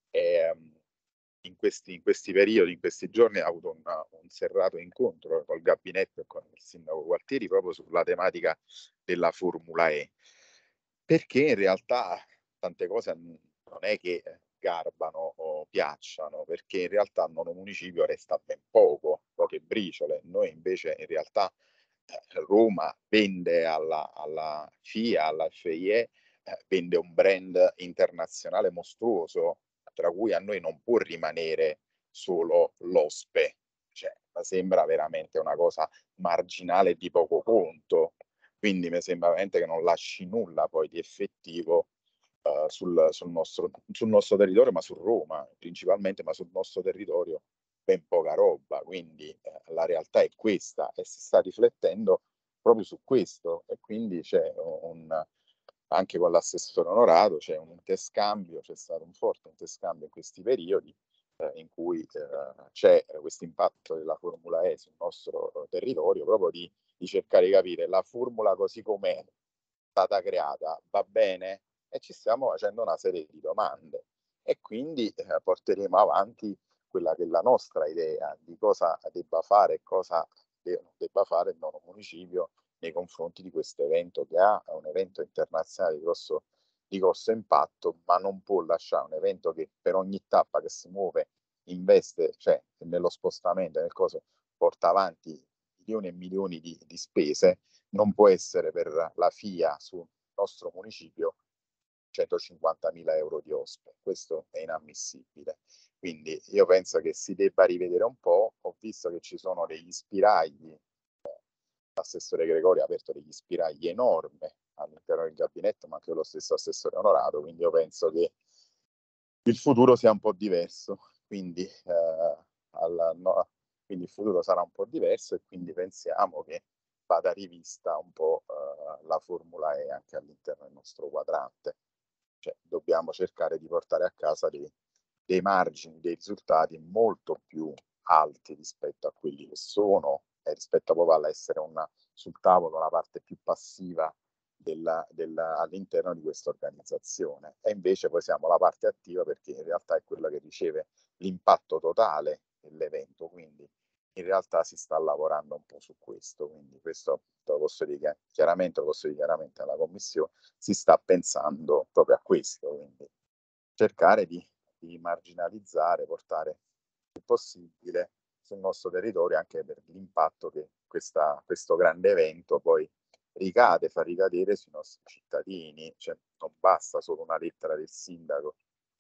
Speaker 2: in questi periodi, in questi giorni, ha avuto un serrato incontro col gabinetto e con il sindaco Gualtieri proprio sulla tematica della Formula E, perché in realtà tante cose non è che garbano o piacciono, perché in realtà al nono municipio resta ben poche briciole. Noi invece in realtà Roma vende alla FIA, alla FIE, vende un brand internazionale mostruoso, tra cui a noi non può rimanere solo l'OSPE, cioè, sembra veramente una cosa marginale di poco conto, quindi mi sembra veramente che non lasci nulla poi di effettivo sul nostro territorio, ma su Roma principalmente, ma sul nostro territorio ben poca roba, quindi la realtà è questa e si sta riflettendo proprio su questo, e quindi c'è anche con l'assessore onorato c'è un interscambio, c'è stato un forte interscambio in questi periodi in cui c'è questo impatto della Formula E sul nostro territorio, proprio di cercare di capire la formula così com'è stata creata, va bene? e ci stiamo facendo una serie di domande e quindi porteremo avanti quella che è la nostra idea di cosa debba fare e cosa debba fare il nono municipio nei confronti di questo evento, che è un evento internazionale di grosso impatto, ma non può lasciare un evento che per ogni tappa che si muove investe, cioè nello spostamento, nel coso, porta avanti milioni e milioni di spese, non può essere per la FIA sul nostro municipio 150.000 euro di OSPE. Questo è inammissibile. Quindi io penso che si debba rivedere un po'. Ho visto che ci sono degli spiragli, l'assessore Gregori ha aperto degli spiragli enormi all'interno del gabinetto, ma anche lo stesso assessore Onorato, quindi io penso che il futuro sia un po' diverso, quindi, quindi il futuro sarà un po' diverso e quindi pensiamo che vada rivista un po' la Formula E anche all'interno del nostro quadrante. Cioè, dobbiamo cercare di portare a casa dei margini, dei risultati molto più alti rispetto a quelli che sono e rispetto proprio all'essere sul tavolo la parte più passiva all'interno di questa organizzazione, e invece poi siamo la parte attiva, perché in realtà è quella che riceve l'impatto totale dell'evento, quindi in realtà si sta lavorando un po' su questo, quindi questo te lo posso dire chiaramente alla Commissione, si sta pensando proprio a questo, quindi cercare di marginalizzare, portare il possibile sul nostro territorio, anche per l'impatto che questo grande evento poi fa ricadere sui nostri cittadini. Cioè, non basta solo una lettera del sindaco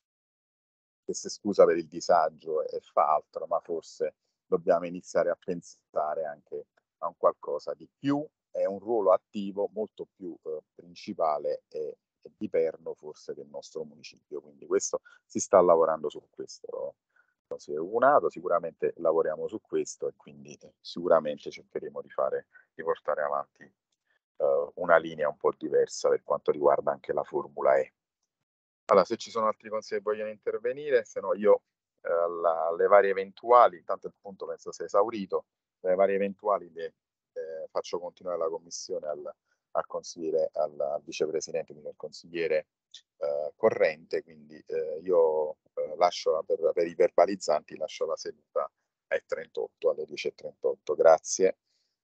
Speaker 2: che si scusa per il disagio e fa altro, ma forse dobbiamo iniziare a pensare anche a un qualcosa di più, è un ruolo attivo molto più principale e di perno forse del nostro municipio. Quindi questo si sta lavorando su questo. Sicuramente lavoriamo su questo e quindi sicuramente cercheremo di portare avanti una linea un po' diversa per quanto riguarda anche la Formula E. Allora, se ci sono altri consigli che vogliono intervenire, se no io alle varie eventuali, intanto il punto penso sia esaurito, le varie eventuali le faccio continuare la commissione al vicepresidente, quindi al consigliere corrente, quindi io lascio per i verbalizzanti, lascio la seduta alle 10:38. Grazie.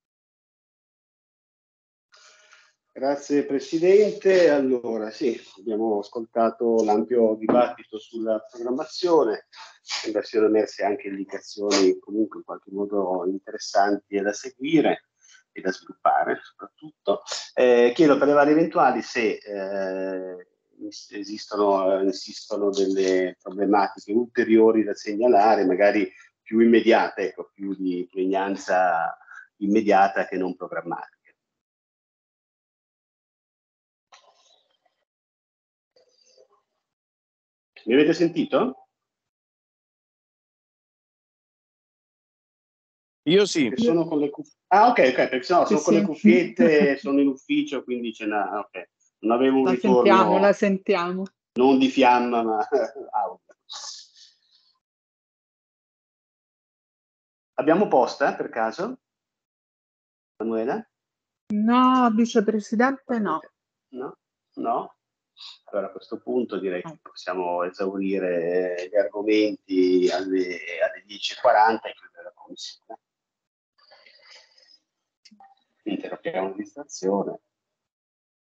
Speaker 4: Grazie Presidente. Allora, sì, abbiamo ascoltato l'ampio dibattito sulla programmazione, sono emerse anche indicazioni comunque in qualche modo interessanti da seguire e da sviluppare soprattutto. Chiedo per le varie eventuali se insistono delle problematiche ulteriori da segnalare, magari più immediate, ecco, più di pregnanza immediata che non programmatica. Mi avete sentito?
Speaker 6: Io sì.
Speaker 4: Sono con le ok, perché no, sono con le cuffiette, sono in ufficio, quindi ok. Non avevo un ritorno.
Speaker 1: La sentiamo.
Speaker 4: Non di fiamma, ma audio. Abbiamo posta per caso? Manuela?
Speaker 1: No, vicepresidente no.
Speaker 4: No? Allora a questo punto direi che possiamo esaurire gli argomenti alle 10:40 e chiudere la commissione. Interrompiamo la registrazione.